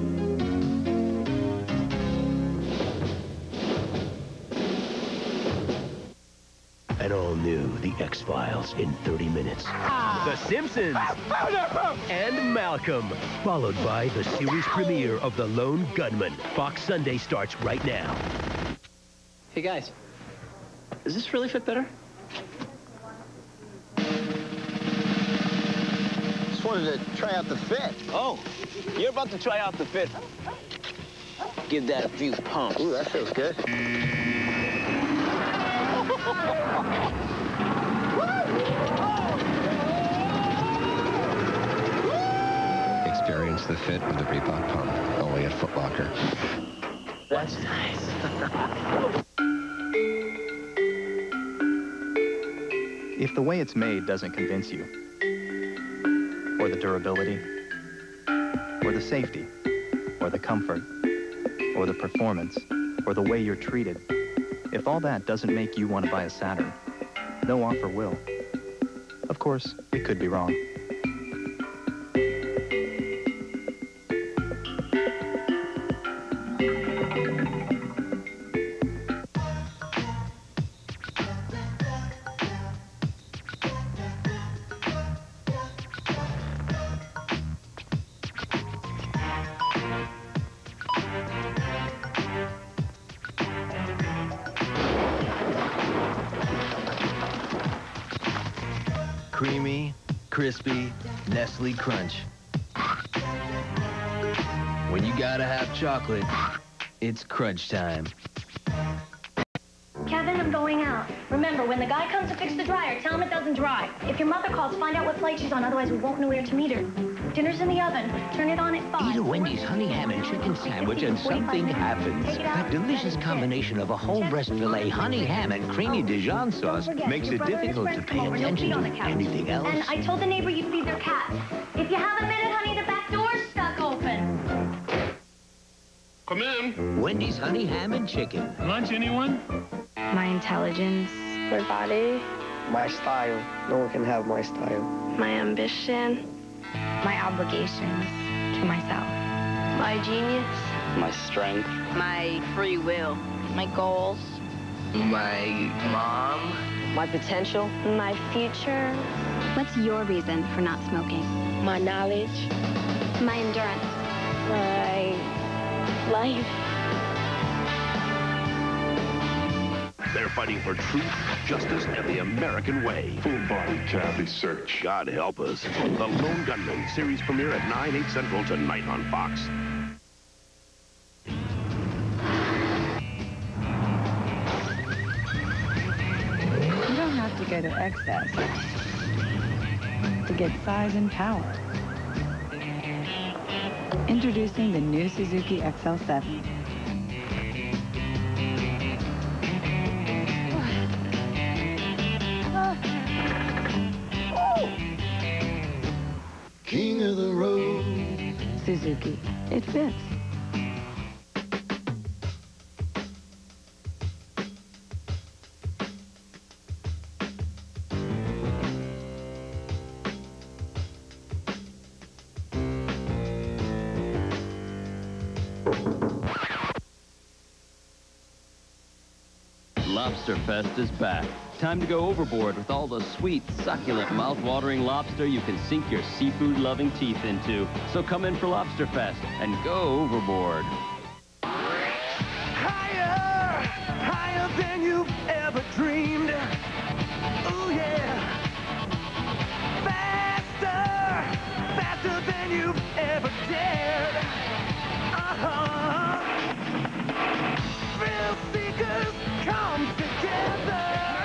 And all new, The X-Files in 30 minutes. The Simpsons. And Malcolm. Followed by the series premiere of The Lone Gunman. Fox Sunday starts right now. Hey, guys. Does this really fit better? Just wanted to try out the fit. Oh, you're about to try out the fit. Give that a few pumps. Ooh, that feels good. Experience the fit of the Reebok pump, only at Foot Locker. That's nice. If the way it's made doesn't convince you, or the durability, or the safety, or the comfort, or the performance, or the way you're treated, if all that doesn't make you want to buy a Saturn, no offer will. Of course, it could be wrong. Creamy, crispy, Nestle Crunch. When you gotta have chocolate, it's crunch time. Kevin, I'm going out. Remember, when the guy comes to fix the dryer, tell him it doesn't dry. If your mother calls, find out what flight she's on, otherwise we won't know where to meet her. Dinner's in the oven. Turn it on at 5. Eat a Wendy's honey ham and chicken sandwich and something happens. That delicious combination of a whole breast filet, honey ham, and creamy Dijon sauce makes it difficult to pay attention to anything else. And I told the neighbor you'd feed their cat. If you have a minute, honey, the back door's stuck open. Come in. Wendy's honey ham and chicken. Lunch, anyone? My intelligence. My body. My style. No one can have my style. My ambition. My obligations to myself. My genius. My strength. My free will. My goals. My mom. My potential. My future. What's your reason for not smoking? My knowledge. My endurance. My life. They're fighting for truth, justice, and the American way. Full-body cavity search. God help us. The Lone Gunman series premiere at 9/8 Central tonight on Fox. You don't have to go to excess to get size and power. Introducing the new Suzuki XL7. King of the road. Suzuki. It fits. Lobster Fest is back. Time to go overboard with all the sweet, succulent, mouth-watering lobster you can sink your seafood-loving teeth into. So come in for Lobster Fest and go overboard. Higher, higher than you've ever dreamed. Oh yeah. Faster, faster than you've ever dared. Thrill seekers come together.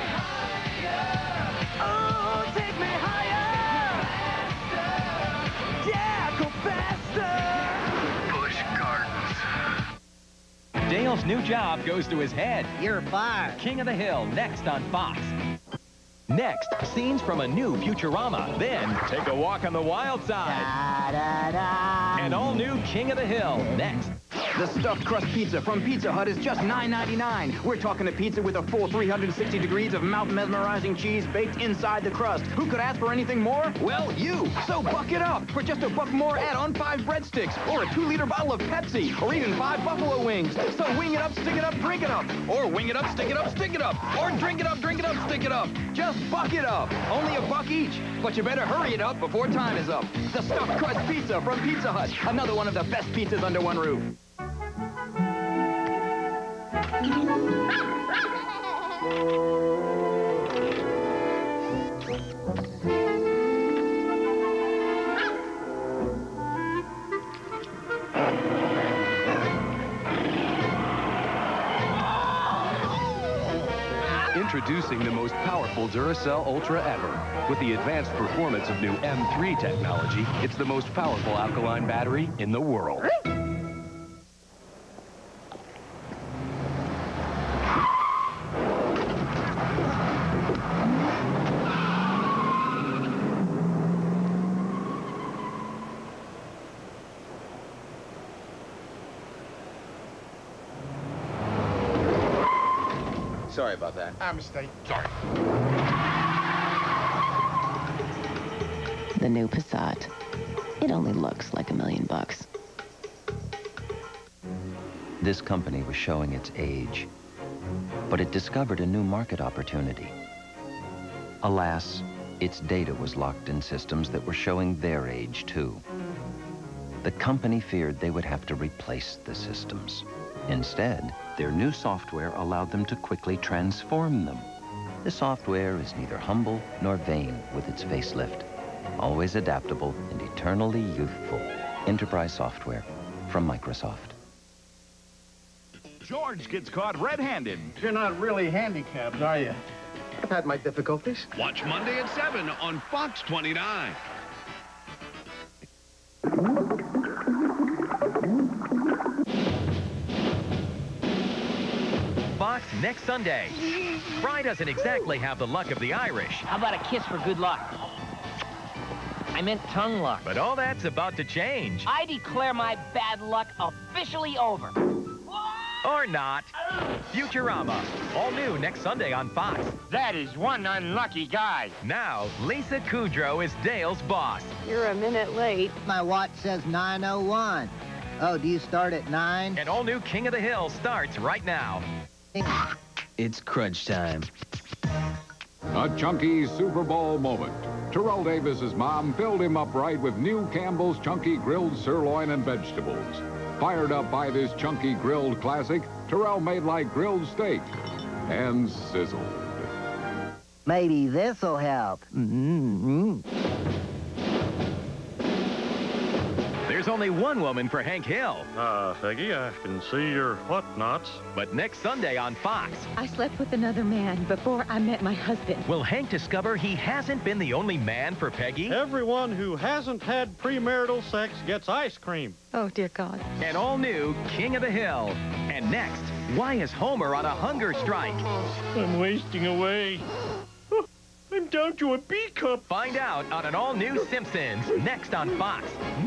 Oh, take me higher. Faster. Yeah, go faster. Busch Gardens. Dale's new job goes to his head. You're fired. King of the Hill, next on Fox. Next, scenes from a new Futurama. Then, take a walk on the wild side. An all-new King of the Hill, next. The stuffed crust pizza from Pizza Hut is just $9.99. We're talking a pizza with a full 360 degrees of mouth-mesmerizing cheese baked inside the crust. Who could ask for anything more? Well, you. So buck it up. For just $1 more, add on 5 breadsticks, or a 2-liter bottle of Pepsi, or even 5 buffalo wings. So wing it up, stick it up, drink it up. Or wing it up, stick it up, stick it up. Or drink it up, stick it up. Just buck it up. Only $1 each. But you better hurry it up before time is up. The stuffed crust pizza from Pizza Hut. Another one of the best pizzas under one roof. Introducing the most powerful Duracell Ultra ever. With the advanced performance of new M3 technology, it's the most powerful alkaline battery in the world. Sorry about that. Our mistake. Sorry. The new Passat. It only looks like $1 million. This company was showing its age, but it discovered a new market opportunity. Alas, its data was locked in systems that were showing their age too. The company feared they would have to replace the systems. Instead, their new software allowed them to quickly transform them. The software is neither humble nor vain with its facelift. Always adaptable and eternally youthful. Enterprise software from Microsoft. George gets caught red-handed. You're not really handicapped, are you? I've had my difficulties. Watch Monday at 7 on Fox 29. Fox next Sunday. Fry doesn't exactly have the luck of the Irish. How about a kiss for good luck? I meant tongue luck. But all that's about to change. I declare my bad luck officially over. Or not. Futurama, all new next Sunday on Fox. That is one unlucky guy. Now, Lisa Kudrow is Dale's boss. You're a minute late. My watch says 9:01. Oh, do you start at 9? An all-new King of the Hill starts right now. It's crunch time. A chunky Super Bowl moment. Terrell Davis's mom filled him up right with new Campbell's chunky grilled sirloin and vegetables. Fired up by this chunky grilled classic, Terrell made like grilled steak and sizzled. Maybe this'll help. There's only one woman for Hank Hill. Peggy, I can see your whatnots. But next Sunday on Fox. I slept with another man before I met my husband. Will Hank discover he hasn't been the only man for Peggy? Everyone who hasn't had premarital sex gets ice cream. Oh, dear God. An all-new King of the Hill. And next, why is Homer on a hunger strike? I'm wasting away. I'm down to a B cup. Find out on an all-new Simpsons, next on Fox.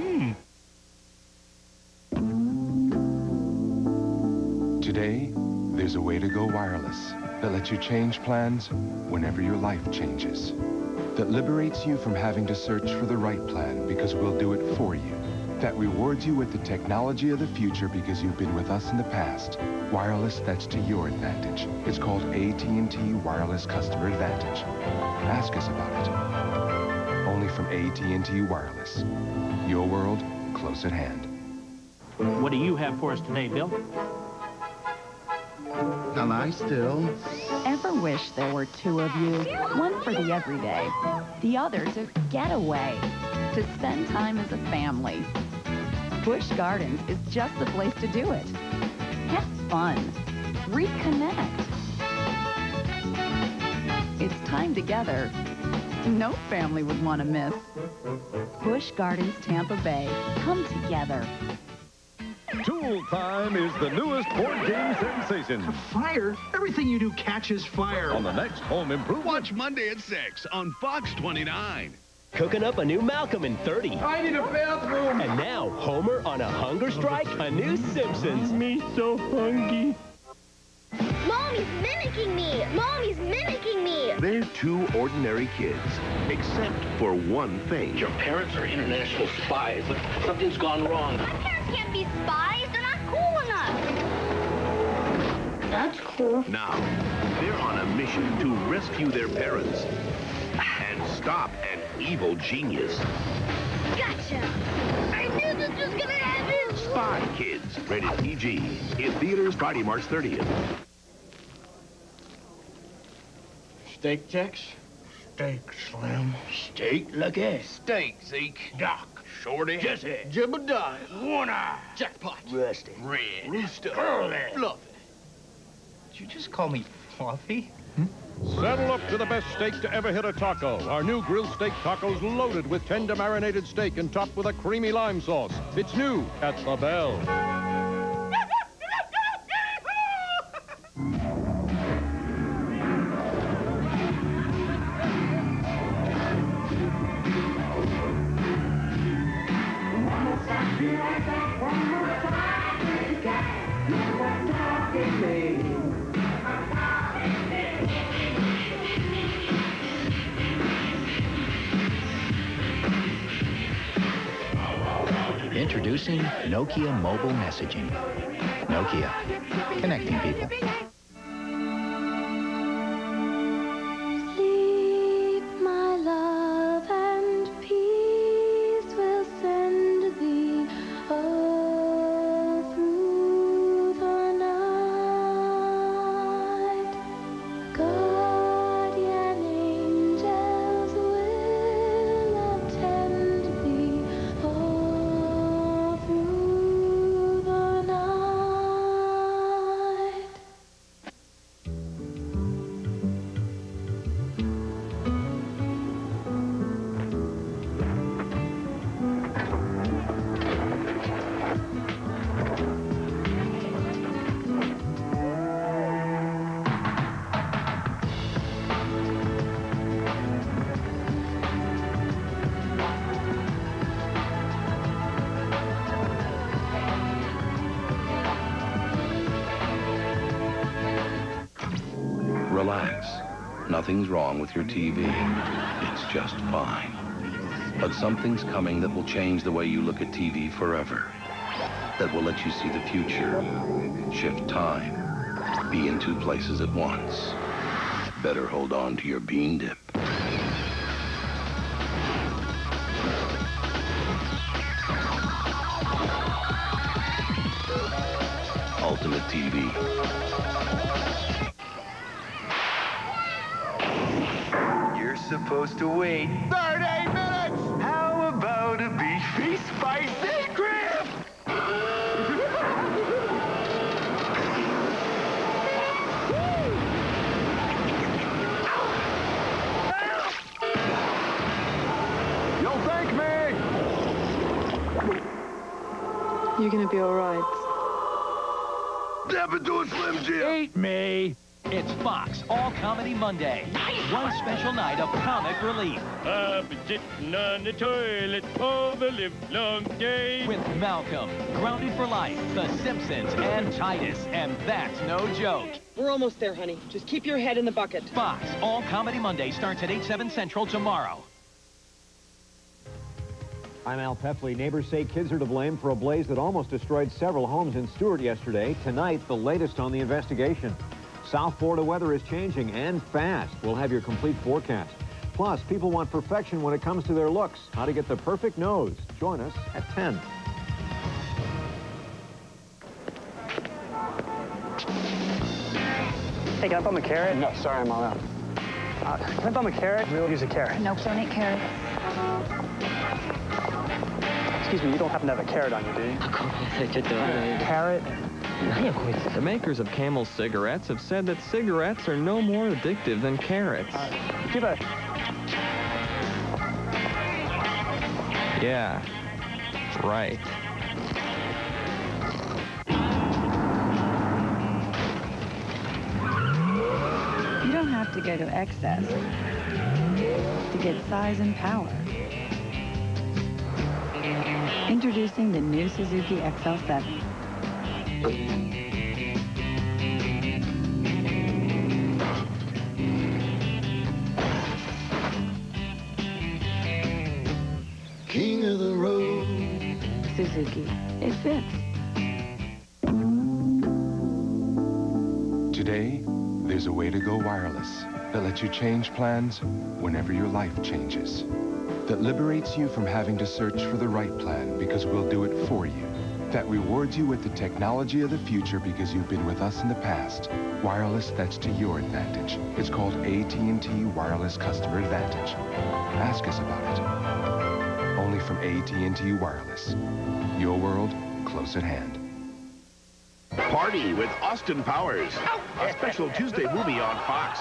Today, there's a way to go wireless that lets you change plans whenever your life changes. That liberates you from having to search for the right plan because we'll do it for you. That rewards you with the technology of the future because you've been with us in the past. Wireless that's to your advantage. It's called AT&T Wireless Customer Advantage. Ask us about it. Only from AT&T Wireless. Your world, close at hand. What do you have for us today, Bill? Now lie still. Ever wish there were two of you? One for the everyday, the other's a getaway, to spend time as a family. Busch Gardens is just the place to do it. Have fun. Reconnect. It's time together. No family would want to miss. Busch Gardens, Tampa Bay. Come together. Tool Time is the newest board game sensation. Fire? Everything you do catches fire. On the next Home Improvement. Watch Monday at 6 on Fox 29. Cooking up a new Malcolm in 30. I need a bathroom. And now, Homer on a hunger strike, a new Simpsons. Me so hungry. Mommy's mimicking me. Mommy's mimicking me. They're two ordinary kids, except for one thing. Your parents are international spies. Look, something's gone wrong. My parents can't be spies. They're not cool enough. That's cool. Now, they're on a mission to rescue their parents and stop an evil genius. Gotcha. I knew this was gonna happen. Spy Kids, rated PG. In theaters Friday, March 30th. Steak, Tex? Steak, Slim. Steak? Look at steak, Zeke. Doc. Shorty. Jesse. Jebediah. One eye. Jackpot. Rusty. Red. Rooster. Curly. Fluffy. Did you just call me Coffee? Saddle up to the best steak to ever hit a taco. Our new grilled steak tacos loaded with tender marinated steak and topped with a creamy lime sauce. It's new at the Bell. Introducing Nokia Mobile Messaging. Nokia, connecting people. Sleep, my love, and peace will send thee all through the night. Guardian angels will attend thee all through the night. Relax. Nothing's wrong with your TV. It's just fine. But something's coming that will change the way you look at TV forever. That will let you see the future, shift time, be in two places at once. Better hold on to your bean dip. Ultimate TV. You're supposed to wait 30 minutes! How about a beefy spicy crib? You'll thank me! You're gonna be all right. Never do it, Slim Jim. Eat me. It's Fox All Comedy Monday. One special night of comic relief. I've been sitting on the toilet all the livelong day. With Malcolm, Grounded for Life, The Simpsons, and Titus. And that's no joke. We're almost there, honey. Just keep your head in the bucket. Fox All Comedy Monday starts at 8/7 Central tomorrow. I'm Al Pefley. Neighbors say kids are to blame for a blaze that almost destroyed several homes in Stewart yesterday. Tonight, the latest on the investigation. South Florida weather is changing, and fast. We'll have your complete forecast. Plus, people want perfection when it comes to their looks. How to get the perfect nose. Join us at 10. Hey, can I bum a carrot? No, sorry, I'm all out. Can I bum a carrot? We'll use a carrot. Nope, don't eat carrots. Excuse me, you don't happen to have a carrot on you, do you? Carrot? The makers of Camel cigarettes have said that cigarettes are no more addictive than carrots. Give a... Yeah, right. You don't have to go to excess to get size and power. Introducing the new Suzuki XL7. King of the road. Suzuki. It fits. Today, there's a way to go wireless that lets you change plans whenever your life changes. That liberates you from having to search for the right plan because we'll do it for you. That rewards you with the technology of the future because you've been with us in the past. Wireless that's to your advantage. It's called AT&T Wireless Customer Advantage. Ask us about it. Only from AT&T Wireless. Your world, close at hand. Part Party with Austin Powers. A special Tuesday movie on Fox.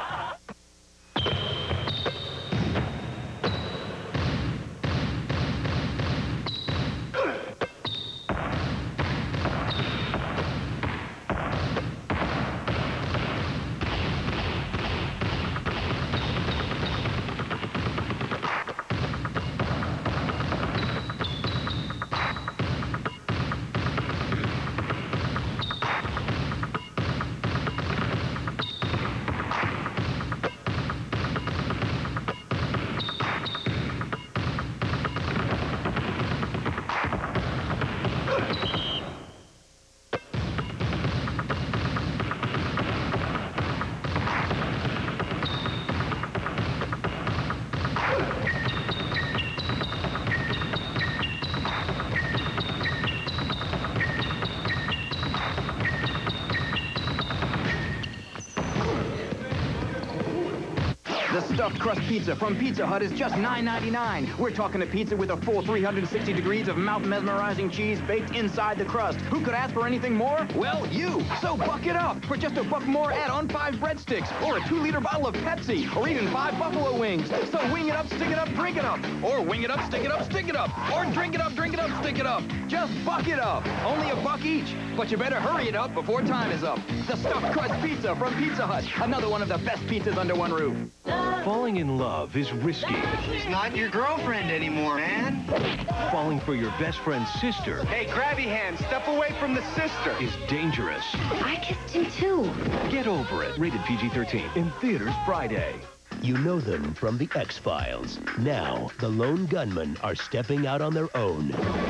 Stuffed crust pizza from Pizza Hut is just $9.99. We're talking a pizza with a full 360 degrees of mouth-mesmerizing cheese baked inside the crust. Who could ask for anything more? Well, you. So buck it up. For just $1 more, add on 5 breadsticks, or a 2-liter bottle of Pepsi, or even 5 buffalo wings. So wing it up, stick it up, drink it up. Or wing it up, stick it up, stick it up. Or drink it up, stick it up. Just buck it up. Only $1 each. But you better hurry it up before time is up. The stuffed crust pizza from Pizza Hut. Another one of the best pizzas under one roof. Falling in love is risky. She's not your girlfriend anymore, man. Falling for your best friend's sister. Hey, grabby hand, step away from the sister. Is dangerous. I kissed him too. Get over it. Rated PG-13. In theaters Friday. You know them from the X-Files. Now, the Lone Gunmen are stepping out on their own.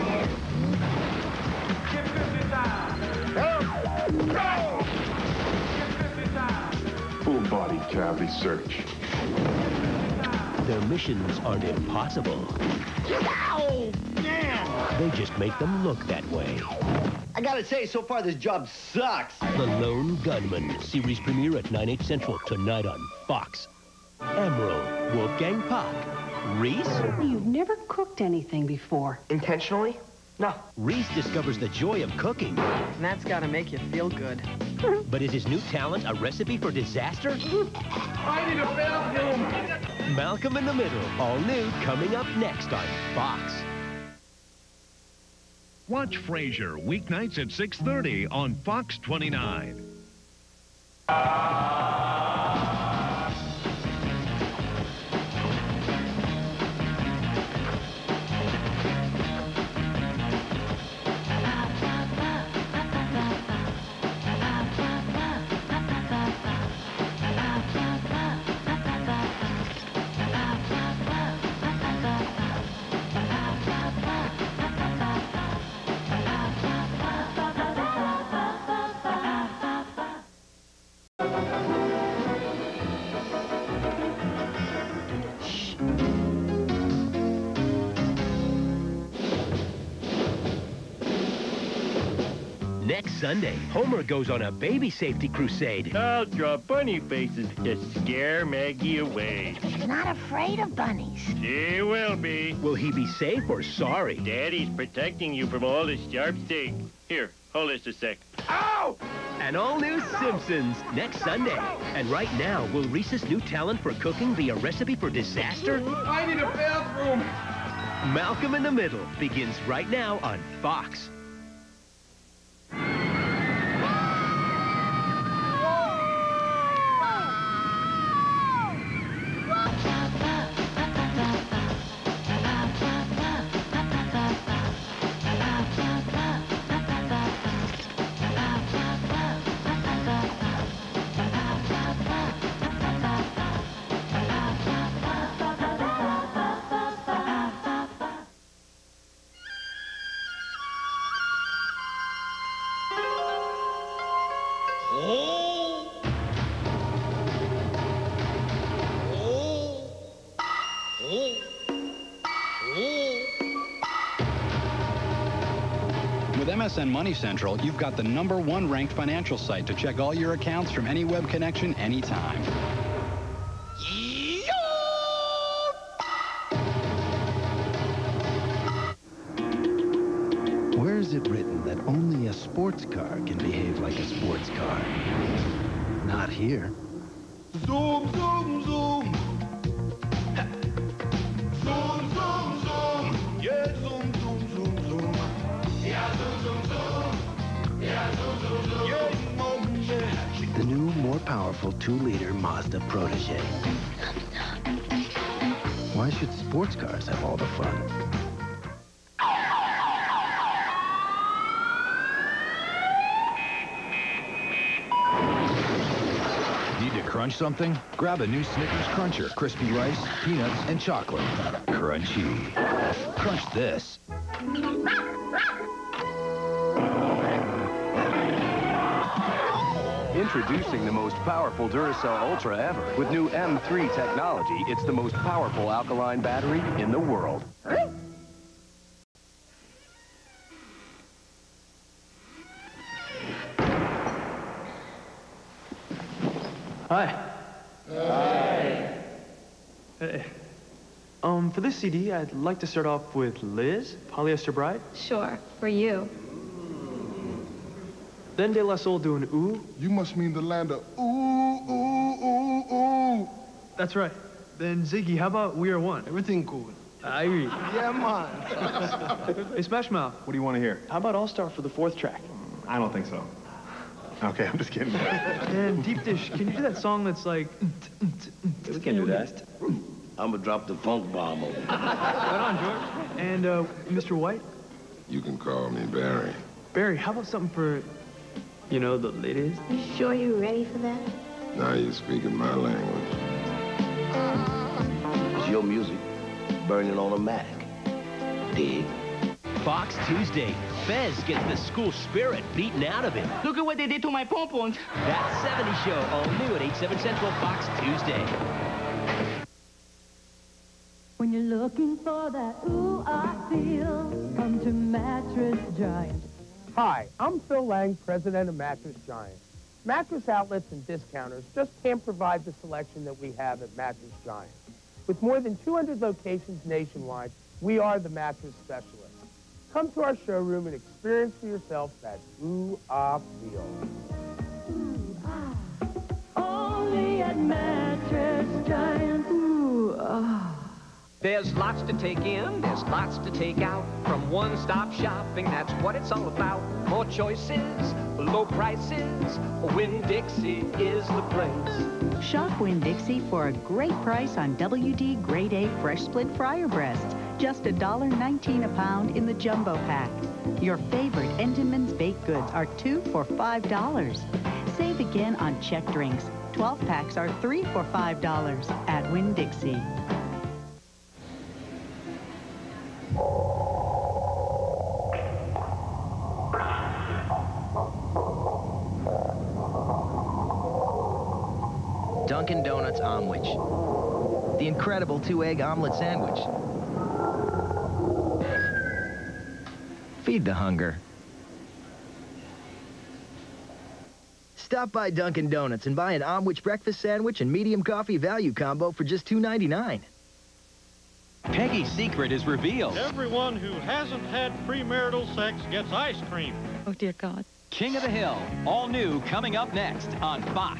Full-body cavity search. Their missions aren't impossible. Ow! Damn! They just make them look that way. I gotta say, so far this job sucks. The Lone Gunman, series premiere at 9/8 Central tonight on Fox. Emerald, Wolfgang Puck, Reese. You've never cooked anything before. Intentionally? No. Reese discovers the joy of cooking. And that's gotta make you feel good. But is his new talent a recipe for disaster? I need a bathroom. Malcolm in the Middle, all new, coming up next on Fox. Watch Frasier weeknights at 6:30 on Fox 29. Next Sunday, Homer goes on a baby safety crusade. I'll draw bunny faces to scare Maggie away. She's not afraid of bunnies. She will be. Will he be safe or sorry? Daddy's protecting you from all the sharp things. Here, hold this a sec. Ow! An all-new Simpsons next Sunday. And right now, will Reese's new talent for cooking be a recipe for disaster? I need a bathroom. Malcolm in the Middle begins right now on Fox. With MSN Money Central, you've got the #1 ranked financial site to check all your accounts from any web connection anytime. Where is it written that only a sports car can behave like a sports car. Not here. Zoom, zoom, zoom. Zoom, zoom, zoom. Yeah, zoom, zoom, zoom, zoom. Yeah, zoom, zoom, zoom. Yeah, zoom, zoom, zoom. Yeah, mom, yeah. The new, more powerful 2-liter Mazda Protege. Why should sports cars have all the fun? Need to crunch something? Grab a new Snickers Cruncher. Crispy rice, peanuts, and chocolate. Crunchy. Crunch this. Introducing the most powerful Duracell Ultra ever. With new M3 technology, it's the most powerful alkaline battery in the world. Hi. Hi. Hey. For this CD, I'd like to start off with Liz, Polyester Bride. Sure, for you. Then De La Soul doing Ooh. You must mean the land of ooh, ooh, ooh, ooh. That's right. Then Ziggy, how about We Are One? Everything cool. I agree. Yeah, man. Hey, Smash Mouth. What do you want to hear? How about All Star for the 4th track? I don't think so. Okay, I'm just kidding. And Deep Dish, can you do that song that's like... We can do that. I'm gonna drop the funk bomb on you. Right on, George. And Mr. White? You can call me Barry. Barry, how about something for, you know, the ladies? You sure you're ready for that? Now you're speaking my language. It's your music burning on a Mac. Dig? Fox Tuesday. Fez gets the school spirit beaten out of him. Look at what they did to my pom-poms. That 70s show, all new at 8/7 Central, Fox Tuesday. When you're looking for that ooh, I feel, come to Mattress Giant. Hi, I'm Phil Lang, president of Mattress Giant. Mattress outlets and discounters just can't provide the selection that we have at Mattress Giant. With more than 200 locations nationwide, we are the mattress specialists. Come to our showroom and experience for yourself that ooh, ah feel. Ooh, ah, only at Mattress Giant. Ooh, ah. There's lots to take in, there's lots to take out. From one-stop shopping, that's what it's all about. More choices, low prices. Winn-Dixie is the place. Shop Winn-Dixie for a great price on WD Grade A Fresh Split Fryer Breasts. Just $1.19 a pound in the jumbo pack. Your favorite Entenmann's baked goods are 2 for $5. Save again on check drinks. 12 packs are 3 for $5 at Winn-Dixie. Dunkin' Donuts Omelet. The incredible 2-egg omelet sandwich. Feed the hunger. Stop by Dunkin' Donuts and buy an omelet breakfast sandwich and medium coffee value combo for just $2.99. Peggy's secret is revealed. Everyone who hasn't had premarital sex gets ice cream. Oh, dear God. King of the Hill, all new, coming up next on Fox.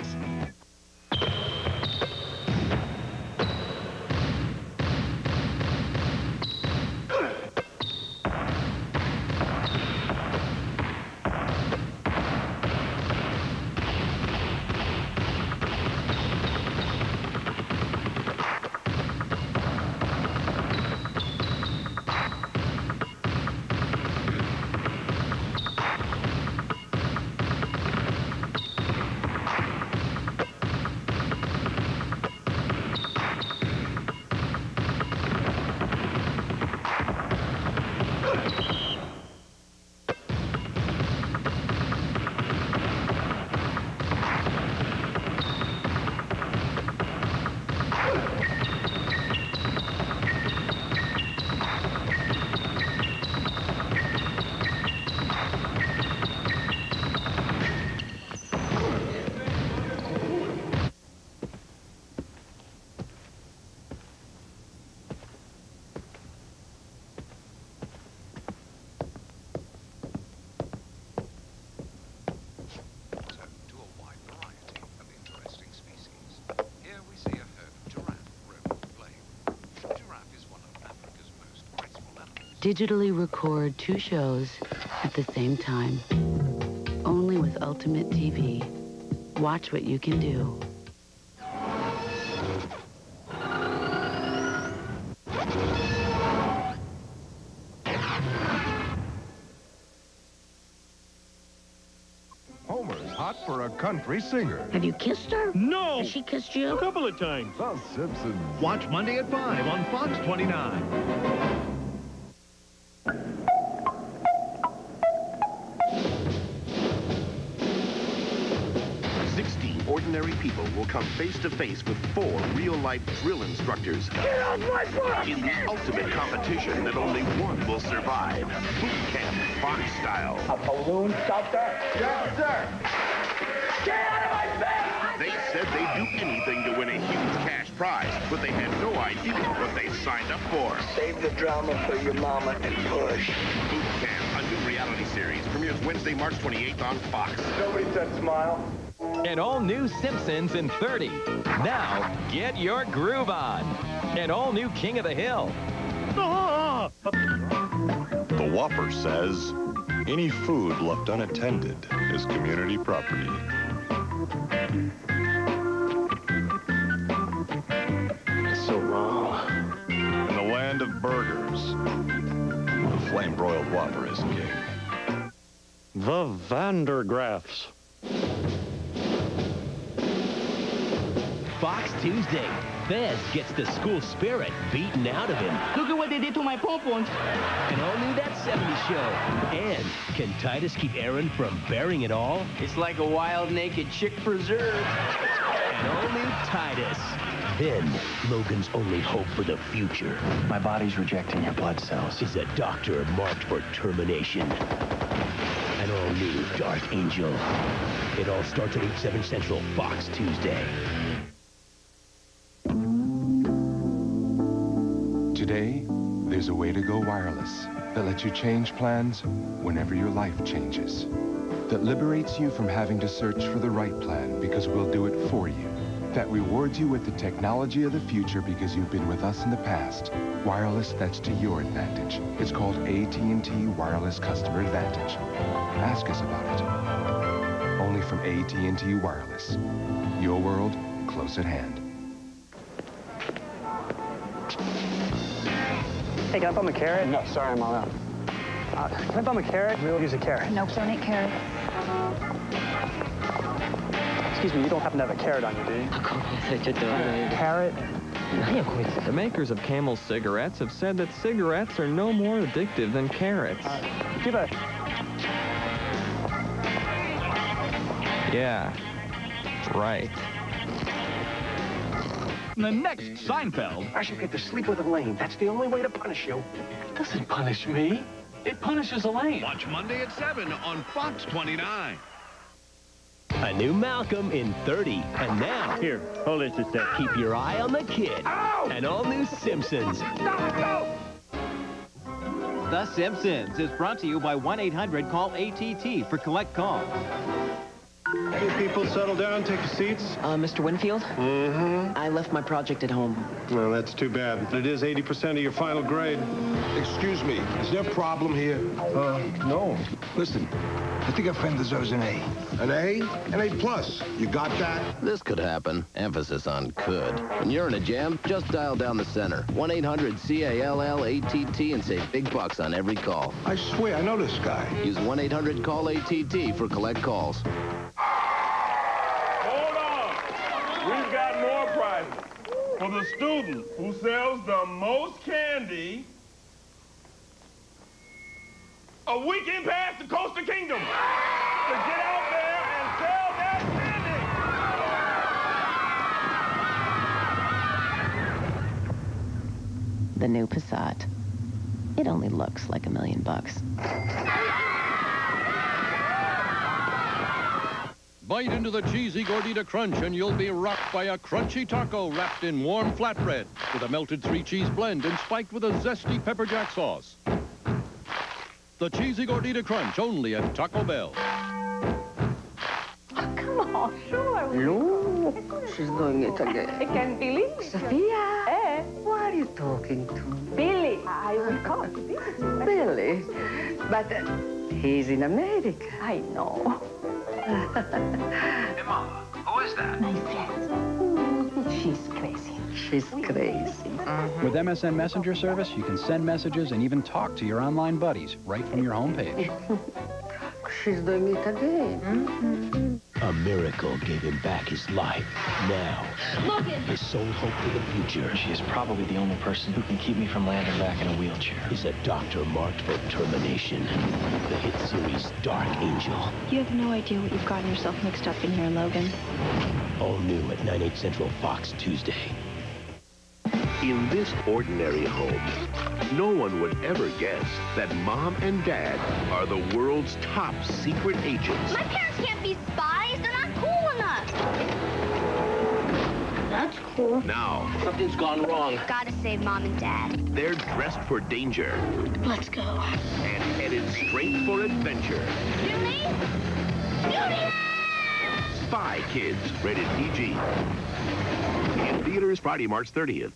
Digitally record 2 shows at the same time. Only with Ultimate TV. Watch what you can do. Homer's hot for a country singer. Have you kissed her? No! Has she kissed you? A couple of times. The Simpsons. Watch Monday at 5 on Fox 29. 16 ordinary people will come face to face with 4 real-life drill instructors. Get off my foot! In the ultimate competition that only one will survive. Boot camp, Fox style. A balloon sculptor? Yes, sir. Get out of my face! They said they'd do anything to win a huge cash prize, but they had no idea what they signed up for. Save the drama for your mama and push. Boot Camp, a new reality series, premieres Wednesday, March 28th on Fox. Nobody said smile. An all-new Simpsons in 30. Now, get your groove on. An all-new King of the Hill. The Whopper says, any food left unattended is community property. So wrong. In the land of burgers, the flame-broiled Whopper is king. The Vandergraafs. Fox Tuesday. Fez gets the school spirit beaten out of him. Look at what they did to my pom-poms. And all new That 70s Show. And can Titus keep Aaron from bearing it all? It's like a wild, naked chick preserve. And all new Titus. Then, Logan's only hope for the future. My body's rejecting your blood cells. Is a doctor marked for termination. An all new Dark Angel. It all starts at 8/7 Central, Fox Tuesday. Today, there's a way to go wireless that lets you change plans whenever your life changes. That liberates you from having to search for the right plan because we'll do it for you. That rewards you with the technology of the future because you've been with us in the past. Wireless that's to your advantage. It's called AT&T Wireless Customer Advantage. Ask us about it. Only from AT&T Wireless. Your world, close at hand. Hey, can I bum a carrot? No, sorry, I'm all out. Can I bum a carrot? We'll use a carrot. Nope, don't eat carrots. Excuse me, you don't happen to have a carrot on you, do you? Carrot? The makers of Camel cigarettes have said that cigarettes are no more addictive than carrots. Yeah, right. The next Seinfeld. I should get to sleep with Elaine. That's the only way to punish you. It doesn't punish me. It punishes Elaine. Watch Monday at 7 on Fox 29. A new Malcolm in 30. And now... Here, hold this a sec. Keep your eye on the kid. Ow! And all new Simpsons. Go! The Simpsons is brought to you by 1-800-CALL-ATT for collect calls. You people settle down, take your seats. Mr. Winfield? Mm-hmm. I left my project at home. Well, that's too bad. It is 80% of your final grade. Excuse me, is there a problem here? No. Listen, I think our friend deserves an A. An A? An A+. You got that? This could happen. Emphasis on could. When you're in a jam, just dial down the center. 1-800-CALL-ATT and save big bucks on every call. I swear, I know this guy. Use 1-800-CALL-ATT for collect calls. Hold on. We've got more prizes. For the student who sells the most candy, a weekend pass to Coastal Kingdom. To get out there and sell that candy. The new Passat. It only looks like $1 million. Bite into the cheesy Gordita Crunch and you'll be rocked by a crunchy taco wrapped in warm flatbread with a melted 3-cheese blend and spiked with a zesty pepper jack sauce. The cheesy Gordita Crunch only at Taco Bell. Come on, sure. No, she's doing it again. I can't believe it. Sophia! What you talking to? Billy, I will come. Billy? But he's in America. I know. Hey, Mama, who is that? My friend. She's crazy. She's crazy. With MSN Messenger service, you can send messages and even talk to your online buddies right from your homepage. She's doing it again. A miracle gave him back his life. Now, Logan! his sole hope for the future. She is probably the only person who can keep me from landing back in a wheelchair. Is a doctor marked for termination. The hit series Dark Angel. You have no idea what you've gotten yourself mixed up in here, Logan. All new at 9/8 Central Fox Tuesday. In this ordinary home, no one would ever guess that Mom and Dad are the world's top secret agents. My parents can't be spies. They're not cool enough. That's cool. Now, something's gone wrong. Gotta save Mom and Dad. They're dressed for danger. Let's go. And headed straight for adventure. Julie? Julie! Spy Kids, rated PG. In theaters Friday, March 30th.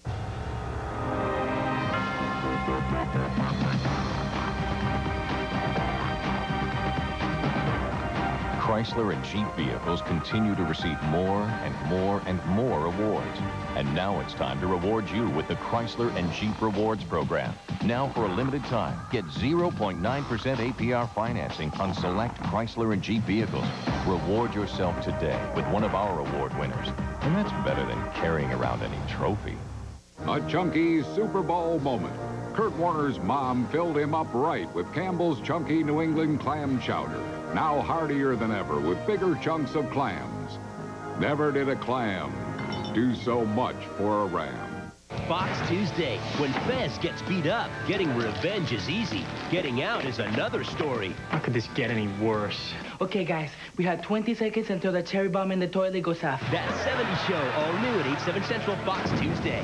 Chrysler and Jeep vehicles continue to receive more and more and more awards. And now it's time to reward you with the Chrysler and Jeep Rewards program. Now for a limited time, get 0.9% APR financing on select Chrysler and Jeep vehicles. Reward yourself today with one of our award winners. And that's better than carrying around any trophy. A chunky Super Bowl moment. Kurt Warner's mom filled him up right with Campbell's Chunky New England Clam Chowder. Now heartier than ever with bigger chunks of clams. Never did a clam do so much for a ram. Fox Tuesday, when Fez gets beat up, getting revenge is easy. Getting out is another story. How could this get any worse? Okay, guys, we have 20 seconds until the cherry bomb in the toilet goes off. That 70s show, all new at 8/7 Central Fox Tuesday.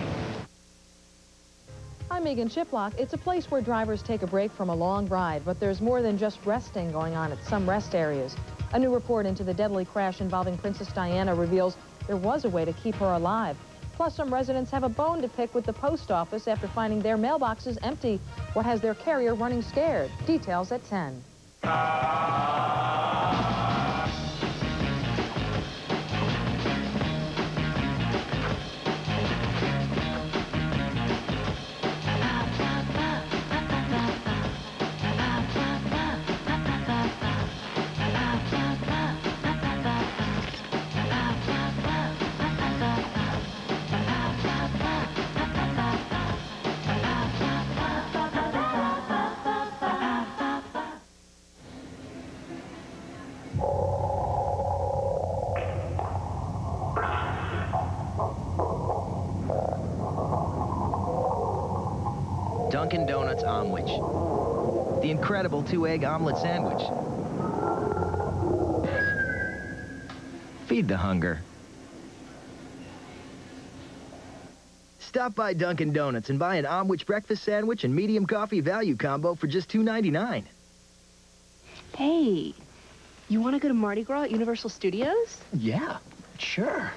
I'm Megan Chiplock. It's a place where drivers take a break from a long ride, but there's more than just resting going on at some rest areas. A new report into the deadly crash involving Princess Diana reveals there was a way to keep her alive. Plus, some residents have a bone to pick with the post office after finding their mailboxes empty. What has their carrier running scared? Details at 10. Dunkin' Donuts omelet. The incredible 2-egg omelet sandwich. Feed the hunger. Stop by Dunkin' Donuts and buy an omelet breakfast sandwich and medium coffee value combo for just $2.99. Hey, you want to go to Mardi Gras at Universal Studios? Yeah, sure.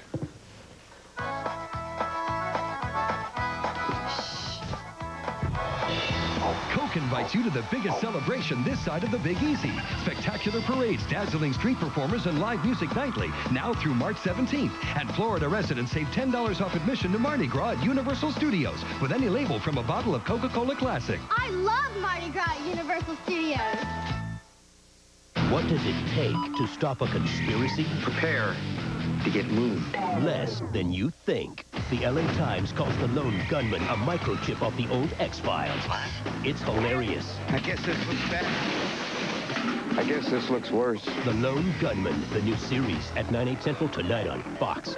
Coke invites you to the biggest celebration this side of the Big Easy. Spectacular parades, dazzling street performers, and live music nightly, now through March 17th. And Florida residents save $10 off admission to Mardi Gras at Universal Studios with any label from a bottle of Coca-Cola Classic. I love Mardi Gras at Universal Studios. What does it take to stop a conspiracy? Prepare to get moved. Less than you think. The LA Times calls the Lone Gunman a microchip off the old X-Files. It's hilarious. I guess this looks bad. I guess this looks worse. The Lone Gunman, the new series at 9/8 Central tonight on Fox.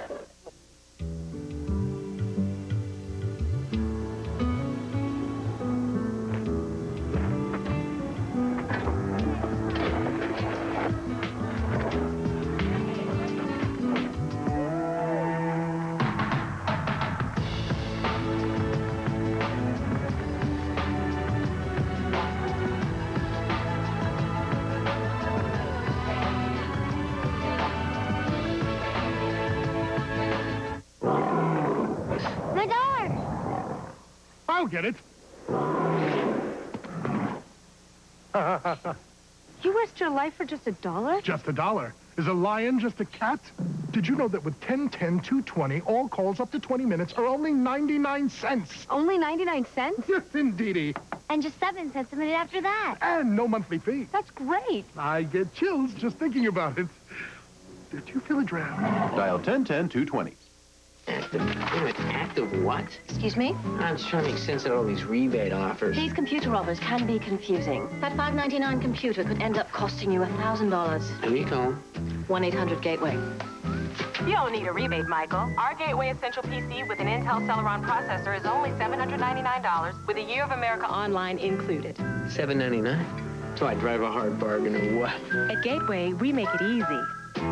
get it. You risked your life for just $1? Just $1. Is a lion just a cat? Did you know that with 10, 10, 220, all calls up to 20 minutes are only 99 cents? Only 99 cents? Yes, indeedy. And just 7 cents a minute after that. And no monthly fee. That's great. I get chills just thinking about it. Did you feel a draft? Dial 1010-220. Active? Wait a minute, active what? Excuse me? I'm just trying to make sense of all these rebate offers. These computer offers can be confusing. That $5.99 computer could end up costing you $1,000. Who are you calling? 1-800-GATEWAY. You don't need a rebate, Michael. Our Gateway Essential PC with an Intel Celeron processor is only $799 with a Year of America Online included. $7.99? So I drive a hard bargain or what? At Gateway, we make it easy.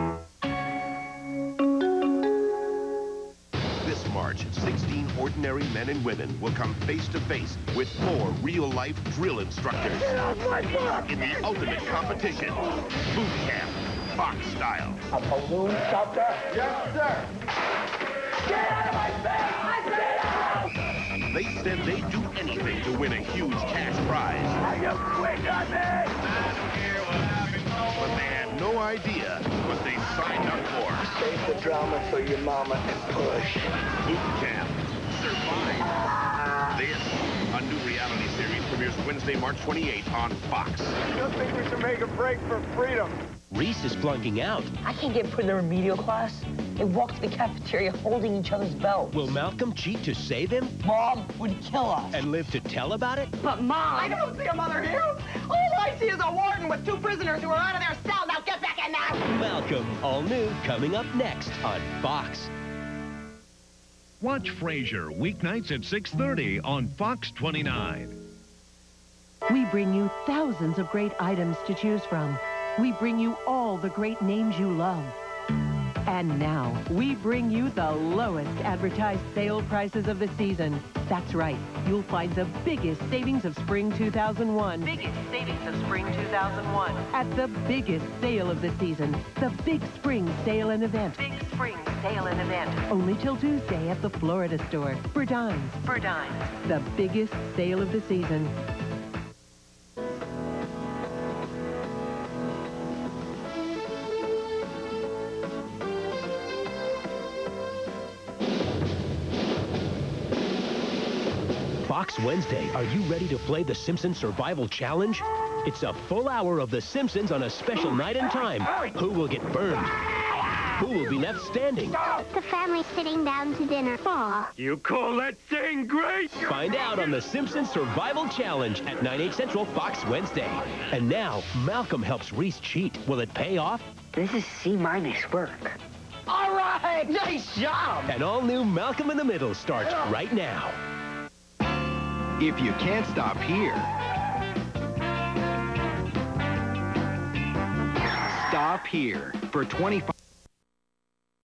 This March, 16 ordinary men and women will come face to face with 4 real-life drill instructors in the ultimate competition, boot camp, Fox style. A balloon sculptor? Yes, sir. Get out of my face! I said out! They said they'd do anything to win a huge cash prize. Are you quick on me? I don't care what happens. But they had no idea what they signed up for. Save the drama for your mama and push. Boot camp. Survive. This, a new reality series, premieres Wednesday, March 28th on Fox. I think we should make a break for freedom. Reese is flunking out. I can't get put in the remedial class. They walk to the cafeteria holding each other's belts. Will Malcolm cheat to save him? Mom would kill us. And live to tell about it? But Mom... I don't see a mother here. All I see is a warden with 2 prisoners who are out of their cell. Now get back in there! Malcolm, all new, coming up next on Fox. Watch Frasier weeknights at 6:30 on Fox 29. We bring you thousands of great items to choose from. We bring you all the great names you love. And now, we bring you the lowest advertised sale prices of the season. That's right. You'll find the biggest savings of spring 2001. Biggest savings of spring 2001. At the biggest sale of the season. The Big Spring Sale and Event. Big Spring Sale and Event. Only till Tuesday at the Florida store. For dimes. For dimes. The biggest sale of the season. Fox Wednesday, are you ready to play the Simpsons Survival Challenge? It's a full hour of The Simpsons on a special night and time. Who will get burned? Who will be left standing? The family's sitting down to dinner. Aw. You call that thing great? Find out on The Simpsons Survival Challenge at 9/8 Central, Fox Wednesday. And now, Malcolm helps Reese cheat. Will it pay off? This is C- work. All right! Nice job! An all-new Malcolm in the Middle starts right now. If you can't stop here, stop here. For 25